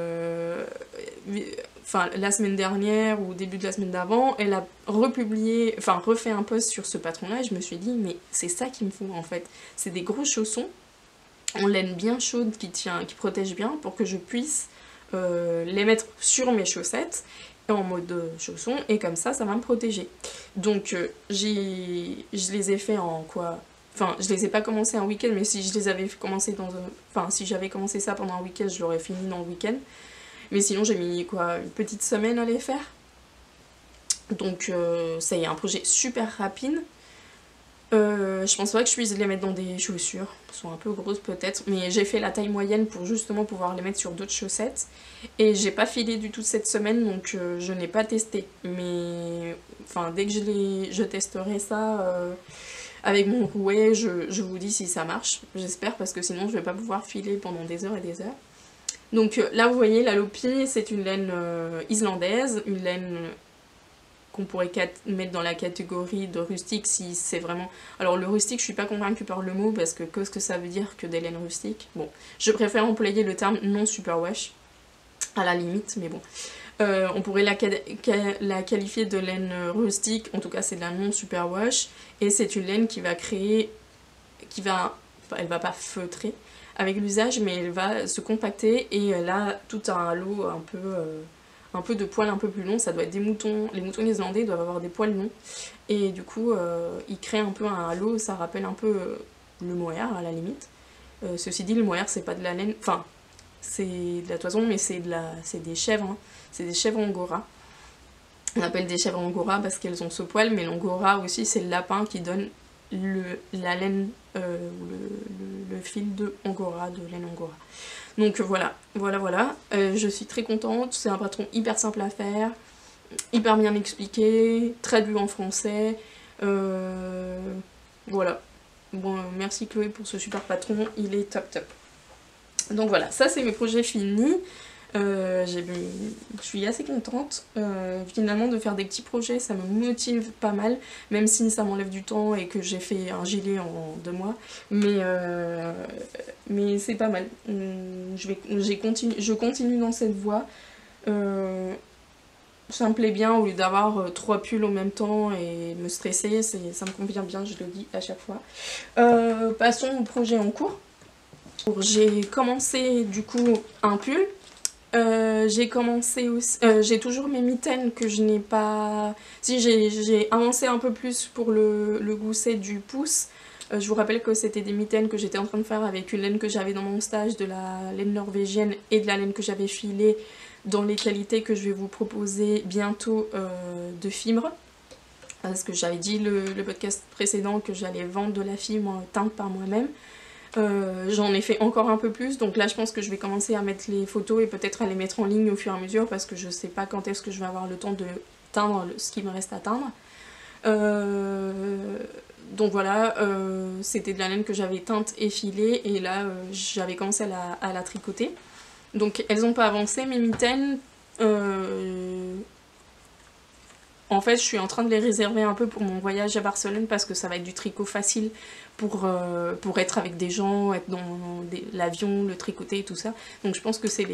[SPEAKER 1] la semaine dernière ou début de la semaine d'avant, elle a refait un post sur ce patron-là, et je me suis dit, mais c'est ça qu'il me faut en fait. C'est des gros chaussons en laine bien chaude qui protège bien, pour que je puisse les mettre sur mes chaussettes en mode chausson, et comme ça va me protéger. Donc je les ai fait en quoi, enfin je les ai pas commencé un week-end, mais si je les avais commencé si j'avais commencé ça pendant un week-end, je l'aurais fini dans le week-end, mais sinon j'ai mis quoi, une petite semaine à les faire. Donc ça y est, un projet super rapide. Je pense pas que je puisse les mettre dans des chaussures, elles sont un peu grosses peut-être, mais j'ai fait la taille moyenne pour justement pouvoir les mettre sur d'autres chaussettes, et j'ai pas filé du tout cette semaine, donc je n'ai pas testé, mais enfin dès que je testerai ça avec mon rouet, je vous dis si ça marche, j'espère, parce que sinon je vais pas pouvoir filer pendant des heures et des heures. Donc là vous voyez, la Lopi, c'est une laine islandaise, une laine qu'on pourrait mettre dans la catégorie de rustique si c'est vraiment... Alors le rustique, je suis pas convaincue par le mot, parce que qu'est-ce que ça veut dire que des laines rustiques? Bon, je préfère employer le terme non superwash, à la limite, mais bon. On pourrait la qualifier de laine rustique, en tout cas c'est de la non superwash, et c'est une laine qui va créer... elle va pas feutrer avec l'usage, mais elle va se compacter, et elle a tout un halo un peu de poils un peu plus longs. Ça doit être des moutons, les moutons islandais doivent avoir des poils longs, et du coup ils créent un peu un halo, ça rappelle un peu le mohair à la limite, Ceci dit, le mohair, c'est pas de la laine, enfin, c'est de la toison, mais c'est des chèvres, hein. C'est des chèvres angora. On appelle des chèvres angora parce qu'elles ont ce poil, mais l'angora aussi, c'est le lapin qui donne la laine, le fil de angora, de laine angora. Donc voilà. Je suis très contente, c'est un patron hyper simple à faire, hyper bien expliqué, traduit en français. Voilà. Bon, merci Chloé pour ce super patron, il est top top. Donc voilà, ça c'est mes projets finis. Je suis assez contente. Finalement, de faire des petits projets, ça me motive pas mal, même si ça m'enlève du temps et que j'ai fait un gilet en 2 mois. Mais c'est pas mal. Je continue dans cette voie. Ça me plaît bien, au lieu d'avoir 3 pulls en même temps et me stresser, ça me convient bien, je le dis à chaque fois. Passons au projet en cours. J'ai commencé du coup un pull. J'ai commencé aussi, j'ai toujours mes mitaines que je n'ai pas... Si, j'ai avancé un peu plus pour le gousset du pouce. Je vous rappelle que c'était des mitaines que j'étais en train de faire avec une laine que j'avais dans mon stage, de la laine norvégienne et de la laine que j'avais filée dans les qualités que je vais vous proposer bientôt de fibre. Parce que j'avais dit le podcast précédent que j'allais vendre de la fibre teinte par moi-même. J'en ai fait encore un peu plus, donc là je pense que je vais commencer à mettre les photos et peut-être à les mettre en ligne au fur et à mesure parce que je sais pas quand est-ce que je vais avoir le temps de teindre ce qui me reste à teindre. Donc voilà, c'était de la laine que j'avais teinte et filée et là j'avais commencé à la tricoter. Donc elles n'ont pas avancé, mes mitaines. En fait, je suis en train de les réserver un peu pour mon voyage à Barcelone parce que ça va être du tricot facile pour être avec des gens, être dans l'avion, le tricoter et tout ça. Donc je pense que c'est le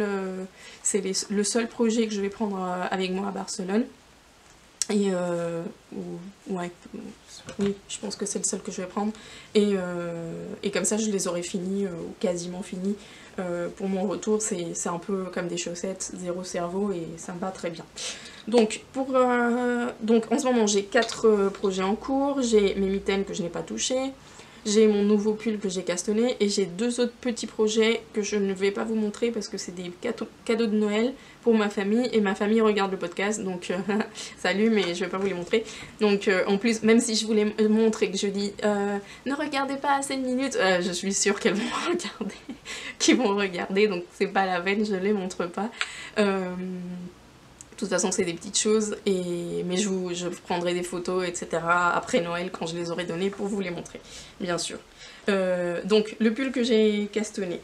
[SPEAKER 1] seul projet que je vais prendre avec moi à Barcelone. Et ouais, oui, je pense que c'est le seul que je vais prendre. Et comme ça, je les aurai finis, ou quasiment finis. Pour mon retour, c'est un peu comme des chaussettes, zéro cerveau, et ça me va très bien. Donc en ce moment, j'ai 4 projets en cours. J'ai mes mitaines que je n'ai pas touchées. J'ai mon nouveau pull que j'ai castonné. Et j'ai 2 autres petits projets que je ne vais pas vous montrer parce que c'est des cadeaux de Noël pour ma famille. Et ma famille regarde le podcast, donc salut, mais je vais pas vous les montrer. Donc en plus, même si je vous les montre et que je dis ne regardez pas assez de minutes, je suis sûre qu'elles vont regarder. Qu'ils vont regarder, donc c'est pas la peine, je les montre pas. De toute façon, c'est des petites choses, mais je prendrai des photos, etc. après Noël, quand je les aurai données, pour vous les montrer, bien sûr. Donc, le pull que j'ai castonné,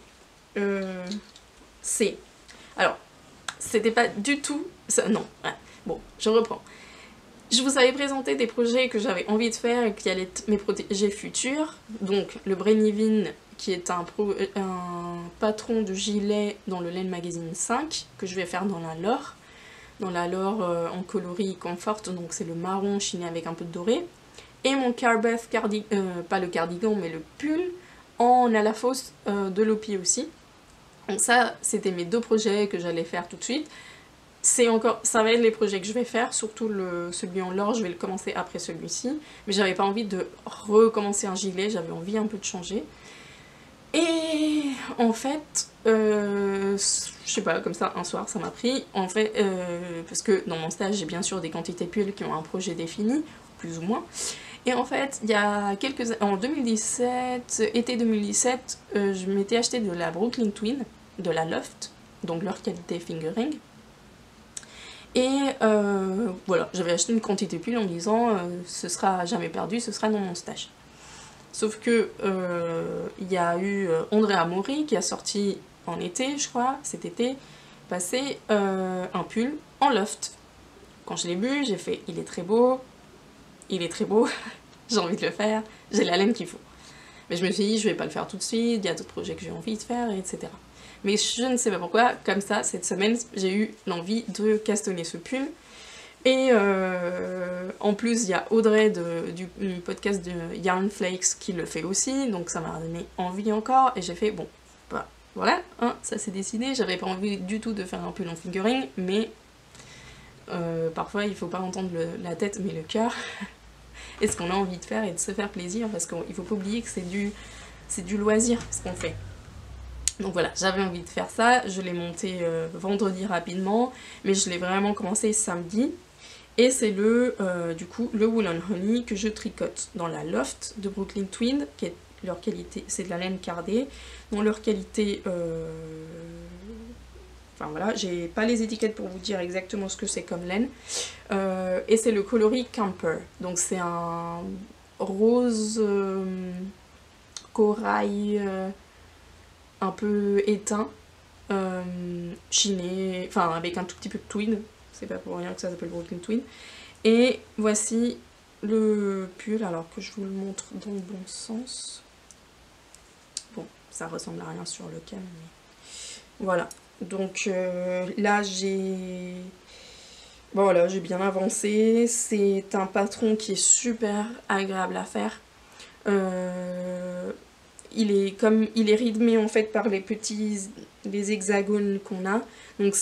[SPEAKER 1] c'est... Alors, c'était pas du tout... Ça, non, ouais. Bon, je reprends. Je vous avais présenté des projets que j'avais envie de faire et qui allaient être mes projets futurs. Donc, le Brainivin, qui est un patron de gilet dans le Laine Magazine 5, que je vais faire dans la Laure. Dans la Laure en coloris Comfort, donc c'est le marron chiné avec un peu de doré. Et mon Carbeth cardigan, pas le cardigan, mais le pull en à la fausse de Lopi aussi. Donc ça, c'était mes 2 projets que j'allais faire tout de suite. Ça va être les projets que je vais faire, surtout celui en Laure, je vais le commencer après celui-ci. Mais j'avais pas envie de recommencer un gilet, j'avais envie un peu de changer. Et en fait, je sais pas, comme ça, un soir, ça m'a pris. En fait, parce que dans mon stage, j'ai bien sûr des quantités pulls qui ont un projet défini, plus ou moins. Et en fait, il y a en 2017, été 2017, je m'étais acheté de la Brooklyn Twin, de la Loft, donc leur qualité fingering. Et voilà, j'avais acheté une quantité pull en me disant ce sera jamais perdu, ce sera dans mon stage. Sauf que il y a eu André Amaury qui a sorti en été, je crois, cet été, passé un pull en loft. Quand je l'ai vu, j'ai fait il est très beau, j'ai envie de le faire, j'ai la laine qu'il faut. Mais je me suis dit je vais pas le faire tout de suite, il y a d'autres projets que j'ai envie de faire, etc. Mais je ne sais pas pourquoi, comme ça, cette semaine, j'ai eu l'envie de castonner ce pull. Et en plus, il y a Audrey du podcast de Yarn Flakes qui le fait aussi, donc ça m'a donné envie encore. Et j'ai fait, bon, bah, voilà, hein, ça s'est décidé. J'avais pas envie du tout de faire un pull en fingering, mais parfois il faut pas entendre la tête, mais le cœur. Et ce qu'on a envie de faire et de se faire plaisir, parce qu'il faut pas oublier que c'est du loisir ce qu'on fait. Donc voilà, j'avais envie de faire ça, je l'ai monté vendredi rapidement, mais je l'ai vraiment commencé samedi. Et c'est du coup, le Wool & Honey que je tricote dans la Loft de Brooklyn Twin, qui est leur qualité, c'est de la laine cardée, dont leur qualité, enfin voilà, j'ai pas les étiquettes pour vous dire exactement ce que c'est comme laine, et c'est le coloris Camper, donc c'est un rose corail un peu éteint, chiné, enfin avec un tout petit peu de twin, c'est pas pour rien que ça s'appelle Brooklyn Twin. Et voici le pull, alors que je vous le montre dans le bon sens. Bon, ça ressemble à rien sur le cam, mais voilà. Donc là j'ai... Bon, voilà, j'ai bien avancé. C'est un patron qui est super agréable à faire. Il est rythmé en fait par les hexagones qu'on a. Donc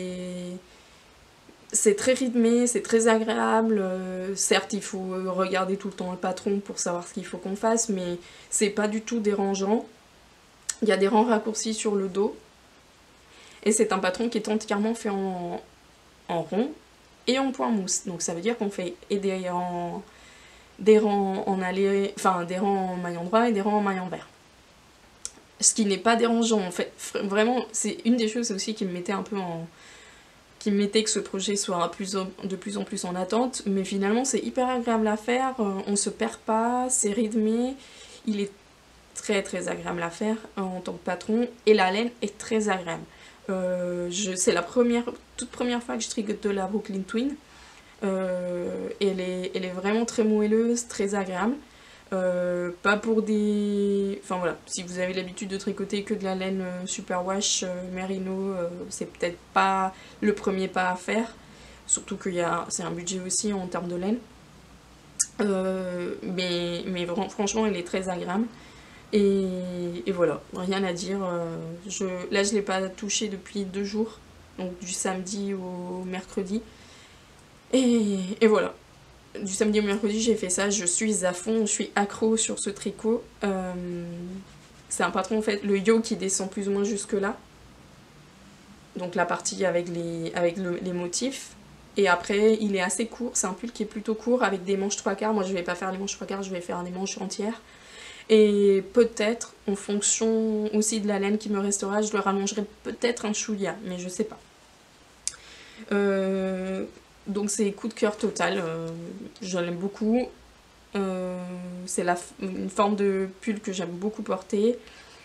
[SPEAKER 1] c'est très rythmé, c'est très agréable. Certes, il faut regarder tout le temps le patron pour savoir ce qu'il faut qu'on fasse, mais c'est pas du tout dérangeant. Il y a des rangs raccourcis sur le dos. Et c'est un patron qui est entièrement fait en rond et en point mousse. Donc ça veut dire qu'on fait des rangs en allée, enfin des rangs en maille endroit et des rangs en maille envers. Ce qui n'est pas dérangeant en fait. Vraiment, c'est une des choses aussi qui me mettait un peu qui me mettait que ce projet soit de plus en plus en attente, mais finalement c'est hyper agréable à faire, on se perd pas, c'est rythmé, il est très très agréable à faire en tant que patron, et la laine est très agréable. C'est la toute première fois que je tricote de la Brooklyn Twin, elle est vraiment très moelleuse, très agréable. Pas pour des... Enfin voilà, si vous avez l'habitude de tricoter que de la laine superwash merino, c'est peut-être pas le premier pas à faire, surtout que c'est un budget aussi en termes de laine. Mais franchement elle est très agréable, et voilà, rien à dire. Là je l'ai pas touché depuis 2 jours, donc du samedi au mercredi, et voilà. Du samedi au mercredi j'ai fait ça, je suis à fond, je suis accro sur ce tricot. C'est un patron en fait, le yo qui descend plus ou moins jusque là. Donc la partie avec les motifs. Et après il est assez court, c'est un pull qui est plutôt court avec des manches 3/4. Moi je vais pas faire les manches 3/4, je vais faire des manches entières. Et peut-être, en fonction aussi de la laine qui me restera, je le rallongerai peut-être un chouïa, mais je sais pas. Donc c'est coup de cœur total, je l'aime beaucoup. C'est une forme de pull que j'aime beaucoup porter.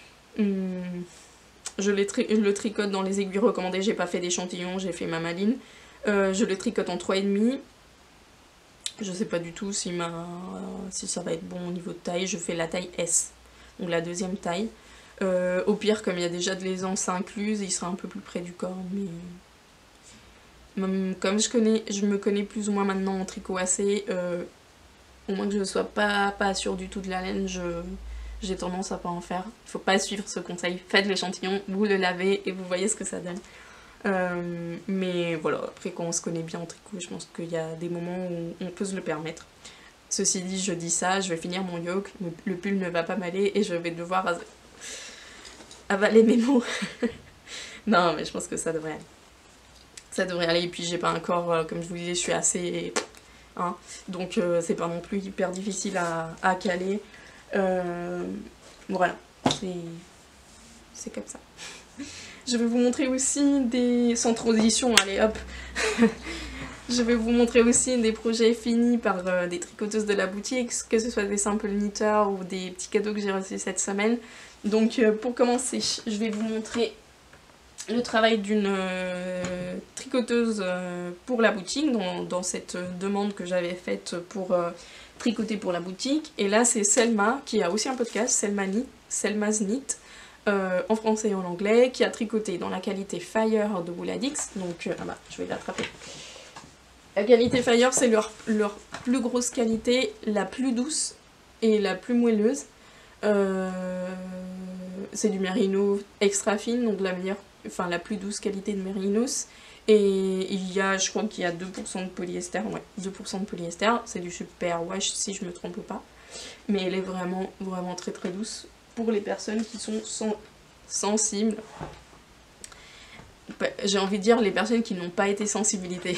[SPEAKER 1] Je le tricote dans les aiguilles recommandées, j'ai pas fait d'échantillon, j'ai fait ma maline. Je le tricote en 3,5. Je sais pas du tout si ça va être bon au niveau de taille, je fais la taille S, donc la deuxième taille. Au pire, comme il y a déjà de l'aisance incluse, il sera un peu plus près du corps, mais... Comme je me connais plus ou moins maintenant en tricot assez, au moins que je ne sois pas sûre du tout de la laine, j'ai tendance à pas en faire. Il faut pas suivre ce conseil, faites l'échantillon, vous le lavez et vous voyez ce que ça donne. Mais voilà, après quand on se connaît bien en tricot, je pense qu'il y a des moments où on peut se le permettre. Ceci dit, je dis ça, je vais finir mon yoke, le pull ne va pas m'aller et je vais devoir avaler mes mots. Non, mais je pense que ça devrait aller. Ça devrait aller, et puis j'ai pas un corps, comme je vous disais, je suis assez... Hein, donc c'est pas non plus hyper difficile à caler. Voilà, c'est comme ça. Je vais vous montrer aussi sans transition, allez hop. Je vais vous montrer aussi des projets finis par des tricoteuses de la boutique, que ce soit des simple knitters ou des petits cadeaux que j'ai reçus cette semaine. Donc pour commencer, je vais vous montrer le travail d'une tricoteuse pour la boutique, dans cette demande que j'avais faite pour tricoter pour la boutique. Et là c'est Selma, qui a aussi un podcast, Selma's Knit, en français et en anglais, qui a tricoté dans la qualité Fire de Wooladix. Donc je vais l'attraper. La qualité Fire, c'est leur plus grosse qualité, la plus douce et la plus moelleuse. C'est du mérino extra fine, donc la plus douce qualité de mérinos. Et je crois qu'il y a 2% de polyester, ouais, 2% de polyester, c'est du super wash si je me trompe pas. Mais elle est vraiment, vraiment très très douce. pour les personnes qui sont sensibles. J'ai envie de dire les personnes qui n'ont pas été sensibilisées.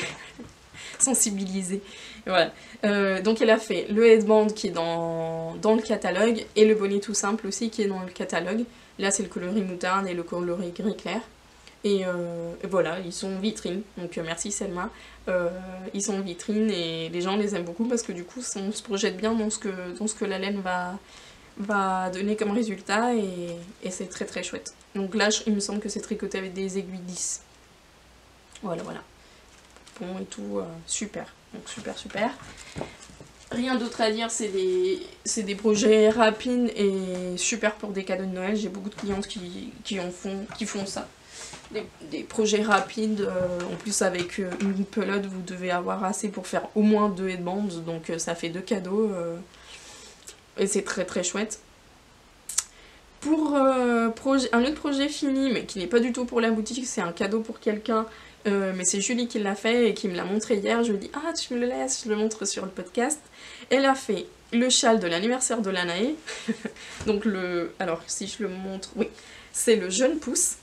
[SPEAKER 1] Voilà. Donc elle a fait le headband qui est dans le catalogue et le bonnet tout simple aussi qui est dans le catalogue. Là c'est le coloris moutarde et le coloris gris clair. Et voilà, ils sont en vitrine, donc merci Selma. Ils sont en vitrine et les gens les aiment beaucoup parce que du coup on se projette bien dans ce que la laine va donner comme résultat et c'est très très chouette. Donc là il me semble que c'est tricoté avec des aiguilles 10. Voilà. Bon et tout, super. Donc super. Rien d'autre à dire, c'est des projets rapides et super pour des cadeaux de Noël. J'ai beaucoup de clientes qui font ça. Des projets rapides, en plus avec une pelote vous devez avoir assez pour faire au moins 2 headbands, donc ça fait 2 cadeaux et c'est très très chouette. Pour un autre projet fini mais qui n'est pas du tout pour la boutique, c'est un cadeau pour quelqu'un, mais c'est Julie qui l'a fait et qui me l'a montré hier. Je lui dis ah tu me le laisses, je le montre sur le podcast. Elle a fait le châle de l'anniversaire de Lanae. Donc alors si je le montre, oui, c'est le jeune pouce.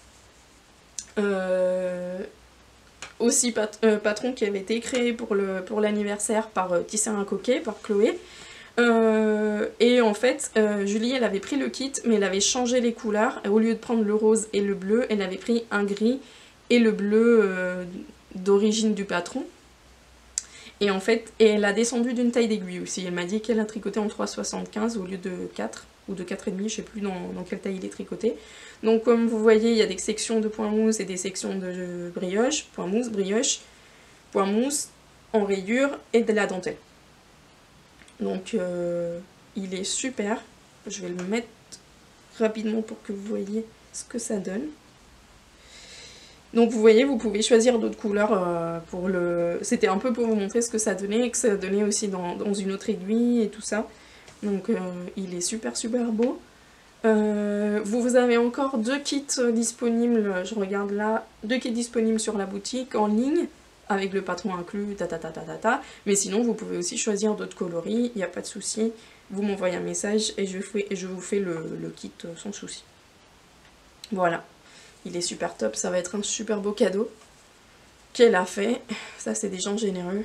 [SPEAKER 1] Aussi patron qui avait été créé pour l'anniversaire par Tisser un coquet, par Chloé. Et en fait, Julie, elle avait pris le kit, mais elle avait changé les couleurs. Au lieu de prendre le rose et le bleu, elle avait pris un gris et le bleu d'origine du patron. Et en fait, elle a descendu d'une taille d'aiguille aussi. Elle m'a dit qu'elle a tricoté en 3,75 au lieu de 4 ou de 4,5, je sais plus dans quelle taille il est tricoté. Donc comme vous voyez, il y a des sections de point mousse et des sections de brioche, point mousse, en rayure et de la dentelle. Donc il est super. Je vais le mettre rapidement pour que vous voyez ce que ça donne. Donc vous voyez, vous pouvez choisir d'autres couleurs pour le... C'était un peu pour vous montrer ce que ça donnait et que ça donnait aussi dans une autre aiguille et tout ça. Donc il est super beau. Vous avez encore 2 kits disponibles, je regarde là, 2 kits disponibles sur la boutique en ligne, avec le patron inclus, mais sinon vous pouvez aussi choisir d'autres coloris, il n'y a pas de souci, vous m'envoyez un message et je vous fais le kit sans souci. Voilà, il est super top, ça va être un super beau cadeau qu'elle a fait, ça c'est des gens généreux.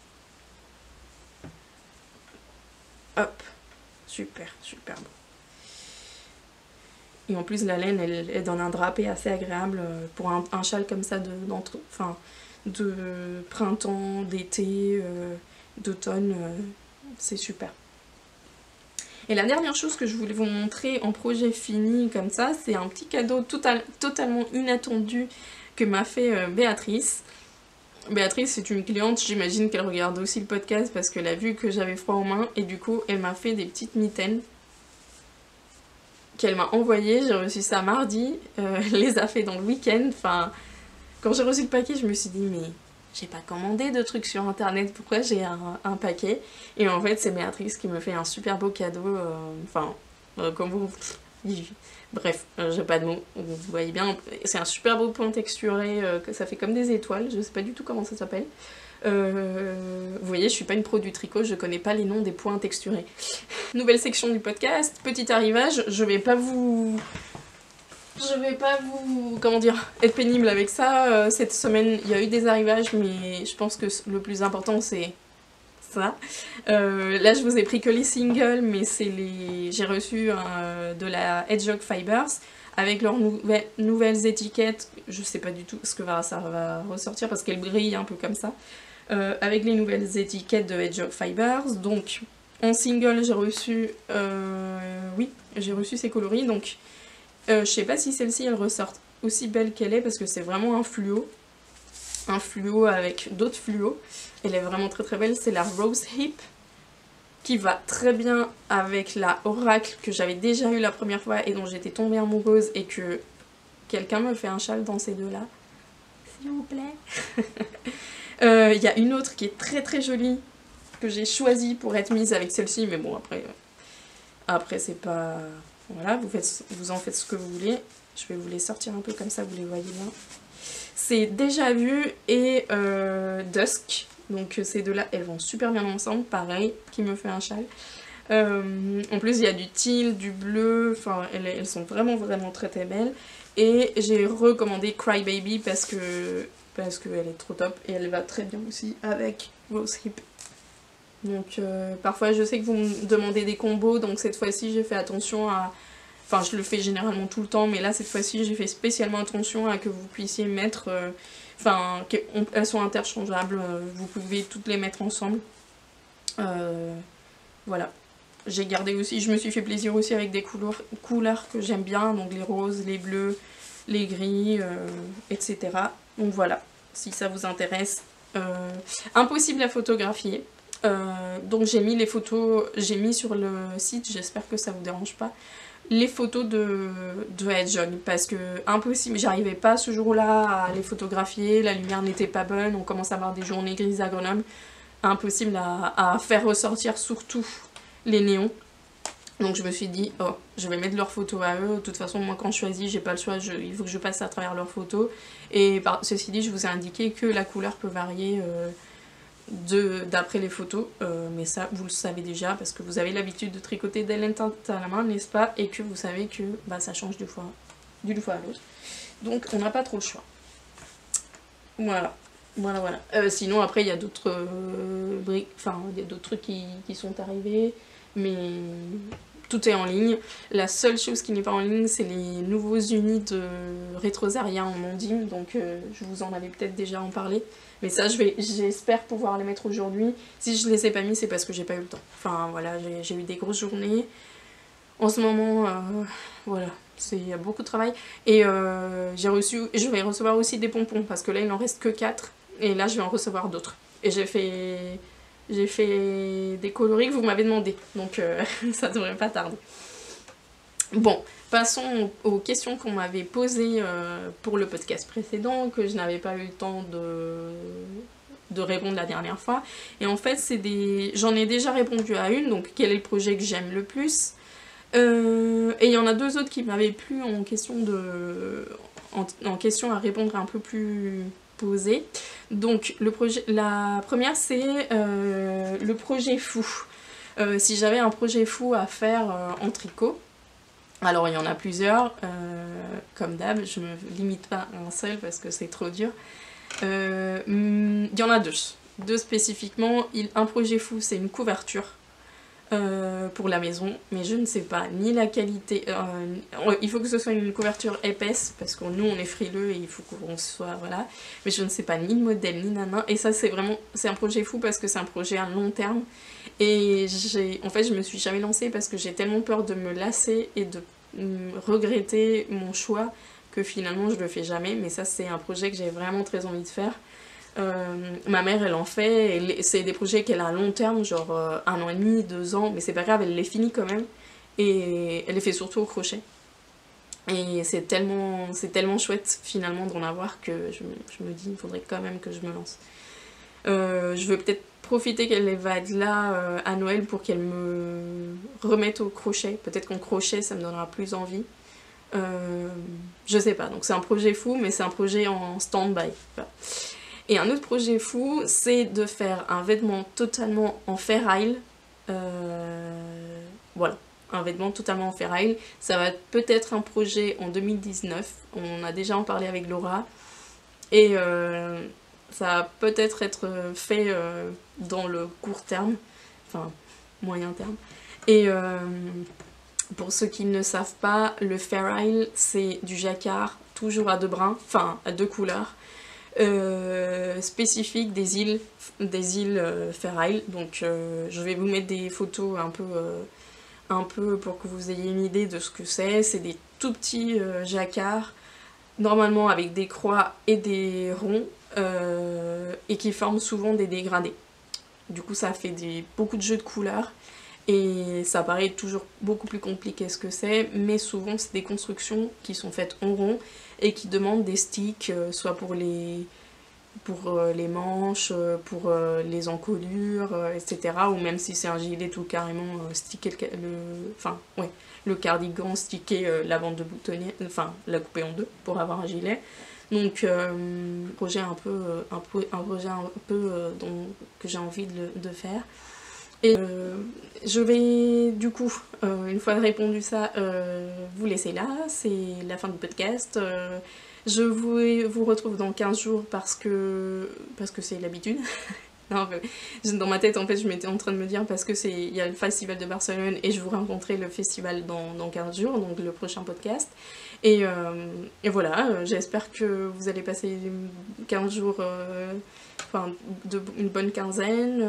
[SPEAKER 1] Hop, super beau. Et en plus la laine elle donne un drapé assez agréable pour un châle comme ça de printemps, d'été, d'automne, c'est super. Et la dernière chose que je voulais vous montrer en projet fini comme ça, c'est un petit cadeau totalement inattendu que m'a fait Béatrice. Béatrice c'est une cliente, j'imagine qu'elle regarde aussi le podcast parce qu'elle a vu que j'avais froid aux mains et du coup elle m'a fait des petites mitaines qu'elle m'a envoyées, j'ai reçu ça mardi, elle les a fait dans le week-end, enfin quand j'ai reçu le paquet je me suis dit mais j'ai pas commandé de trucs sur internet, pourquoi j'ai un paquet? Et en fait c'est Béatrice qui me fait un super beau cadeau, comme vous... Bref, j'ai pas de mots, vous voyez bien, c'est un super beau point texturé, que ça fait comme des étoiles, je sais pas du tout comment ça s'appelle. Vous voyez, je suis pas une pro du tricot, je connais pas les noms des points texturés. Nouvelle section du podcast, petit arrivage, je vais pas vous comment dire, être pénible avec ça. Cette semaine, il y a eu des arrivages, mais je pense que le plus important, c'est ça. Là, je vous ai pris que les singles, mais j'ai reçu de la Hedgehog Fibers avec leurs nouvelles étiquettes. Je sais pas du tout ce que ça va ressortir parce qu'elles brillent un peu comme ça. Avec les nouvelles étiquettes de Hedgehog Fibers. Donc, en single, j'ai reçu... oui, j'ai reçu ces coloris, donc... je sais pas si celle-ci elle ressort aussi belle qu'elle est parce que c'est vraiment un fluo avec d'autres fluos. Elle est vraiment très belle, c'est la Rose Hip qui va très bien avec la Oracle que j'avais déjà eu la première fois et dont j'étais tombée amoureuse et que quelqu'un me fait un châle dans ces deux là, s'il vous plaît. Il y a une autre qui est très jolie que j'ai choisie pour être mise avec celle-ci, mais bon après c'est pas... Voilà, vous en faites ce que vous voulez. Je vais vous les sortir un peu comme ça, vous les voyez bien. C'est Déjà Vu et Dusk. Donc ces deux-là, elles vont super bien ensemble. Pareil, qui me fait un châle. En plus, il y a du teal, du bleu, enfin, elles sont vraiment très très belles. Et j'ai recommandé Cry Baby parce qu'elle est trop top et elle va très bien aussi avec Rose Hip. Donc parfois je sais que vous me demandez des combos, donc cette fois-ci j'ai fait attention à... Enfin je le fais généralement tout le temps, mais là cette fois-ci j'ai fait spécialement attention à que vous puissiez mettre... Enfin, elles sont interchangeables, vous pouvez toutes les mettre ensemble. Voilà. J'ai gardé aussi, je me suis fait plaisir aussi avec des couleurs que j'aime bien, donc les roses, les bleus, les gris, etc. Donc voilà, si ça vous intéresse. Impossible à photographier. Donc j'ai mis les photos, j'ai mis sur le site, j'espère que ça vous dérange pas, les photos de Hedgehog, parce que impossible, j'arrivais pas ce jour-là à les photographier, la lumière n'était pas bonne, on commence à avoir des journées grises à Grenoble, impossible à faire ressortir surtout les néons. Donc je me suis dit, oh, je vais mettre leurs photos à eux. De toute façon, moi quand je choisis, j'ai pas le choix, il faut que je passe à travers leurs photos. Et ceci dit, je vous ai indiqué que la couleur peut varier d'après les photos. Mais ça, vous le savez déjà, parce que vous avez l'habitude de tricoter des laines teintes à la main, n'est-ce pas? Et que vous savez que bah, ça change d'une fois à l'autre. Donc on n'a pas trop le choix. Voilà. Voilà. Sinon après il y a d'autres briques, enfin il y a d'autres trucs qui sont arrivés, mais tout est en ligne. La seule chose qui n'est pas en ligne, c'est les nouveaux unis de Retrosaria en Ondine, donc je vous en avais peut-être déjà en parlé. Mais ça j'espère pouvoir les mettre aujourd'hui. Si je les ai pas mis, c'est parce que j'ai pas eu le temps. Enfin voilà, j'ai eu des grosses journées. En ce moment, voilà, il y a beaucoup de travail. Et je vais recevoir aussi des pompons, parce que là il en reste que 4. Et là je vais en recevoir d'autres. Et j'ai fait des coloris que vous m'avez demandé, donc ça devrait pas tarder. Bon, passons aux questions qu'on m'avait posées pour le podcast précédent, que je n'avais pas eu le temps de répondre la dernière fois. Et en fait, j'en ai déjà répondu à une, donc quel est le projet que j'aime le plus. Et il y en a 2 autres qui m'avaient plu en question à répondre un peu plus posé. Donc la première c'est le projet fou. Si j'avais un projet fou à faire en tricot, alors il y en a plusieurs, comme d'hab, je me limite pas à un seul parce que c'est trop dur. Il y en a 2 spécifiquement. Un projet fou, c'est une couverture pour la maison, mais je ne sais pas ni la qualité, il faut que ce soit une couverture épaisse parce que nous on est frileux et il faut qu'on soit, voilà, mais je ne sais pas ni le modèle ni nana, et ça c'est un projet fou parce que c'est un projet à long terme, et en fait je me suis jamais lancée parce que j'ai tellement peur de me lasser et de regretter mon choix que finalement je le fais jamais. Mais ça c'est un projet que j'ai vraiment très envie de faire. Ma mère elle en fait, c'est des projets qu'elle a à long terme, genre 1 an et demi, 2 ans, mais c'est pas grave, elle les finit quand même, et elle les fait surtout au crochet. Et c'est tellement chouette finalement d'en avoir que je me dis il faudrait quand même que je me lance. Je veux peut-être profiter qu'elle va être là à Noël pour qu'elle me remette au crochet, peut-être qu'en crochet ça me donnera plus envie. Je sais pas, donc c'est un projet fou, mais c'est un projet en stand-by. Voilà. Et un autre projet fou, c'est de faire un vêtement totalement en ferraille. Voilà, un vêtement totalement en ferraille. Ça va peut-être un projet en 2019. On a déjà en parlé avec Laura. Et ça va peut-être être fait dans le court terme. Enfin, moyen terme. Et pour ceux qui ne savent pas, le ferraille, c'est du jacquard, toujours à 2 brins, enfin à 2 couleurs. Spécifique des îles ferraille, donc je vais vous mettre des photos un peu pour que vous ayez une idée de ce que c'est des tout petits jacquards, normalement avec des croix et des ronds, et qui forment souvent des dégradés. Du coup ça fait beaucoup de jeux de couleurs, et ça paraît toujours beaucoup plus compliqué ce que c'est, mais souvent c'est des constructions qui sont faites en rond et qui demandent des sticks, soit pour les manches, pour les encolures, etc. Ou même si c'est un gilet tout carrément stické, le cardigan stické, la bande de boutonnière, enfin la couper en 2 pour avoir un gilet. Donc projet un projet que j'ai envie de faire. Et je vais du coup, une fois répondu ça, vous laisser là, c'est la fin du podcast. Je vous retrouve dans 15 jours parce que c'est l'habitude. Non, dans ma tête, en fait, je m'étais en train de me dire parce que il y a le festival de Barcelone et je vous rencontrerai le festival dans 15 jours, donc le prochain podcast. Et voilà, j'espère que vous allez passer 15 jours, enfin, une bonne quinzaine.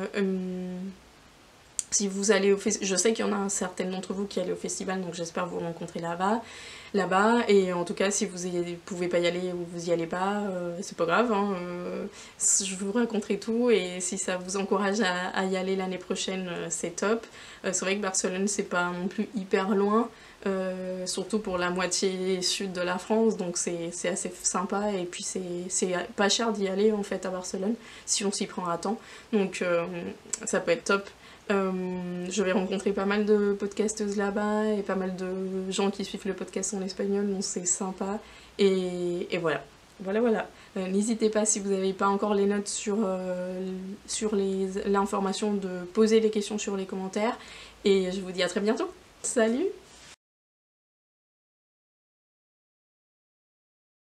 [SPEAKER 1] Si vous allez au festival, je sais qu'il y en a certaines d'entre vous qui allez au festival, donc j'espère vous rencontrer là-bas, et en tout cas si vous pouvez pas y aller ou vous y allez pas, c'est pas grave, hein, je vous raconterai tout, et si ça vous encourage à y aller l'année prochaine, c'est top. C'est vrai que Barcelone c'est pas non plus hyper loin, surtout pour la moitié sud de la France, donc c'est assez sympa, et puis c'est pas cher d'y aller en fait à Barcelone, si on s'y prend à temps, donc ça peut être top. Je vais rencontrer pas mal de podcasteuses là-bas et pas mal de gens qui suivent le podcast en espagnol, donc c'est sympa. Et voilà. Voilà. N'hésitez pas, si vous n'avez pas encore les notes sur l'information, de poser les questions sur les commentaires. Et je vous dis à très bientôt. Salut!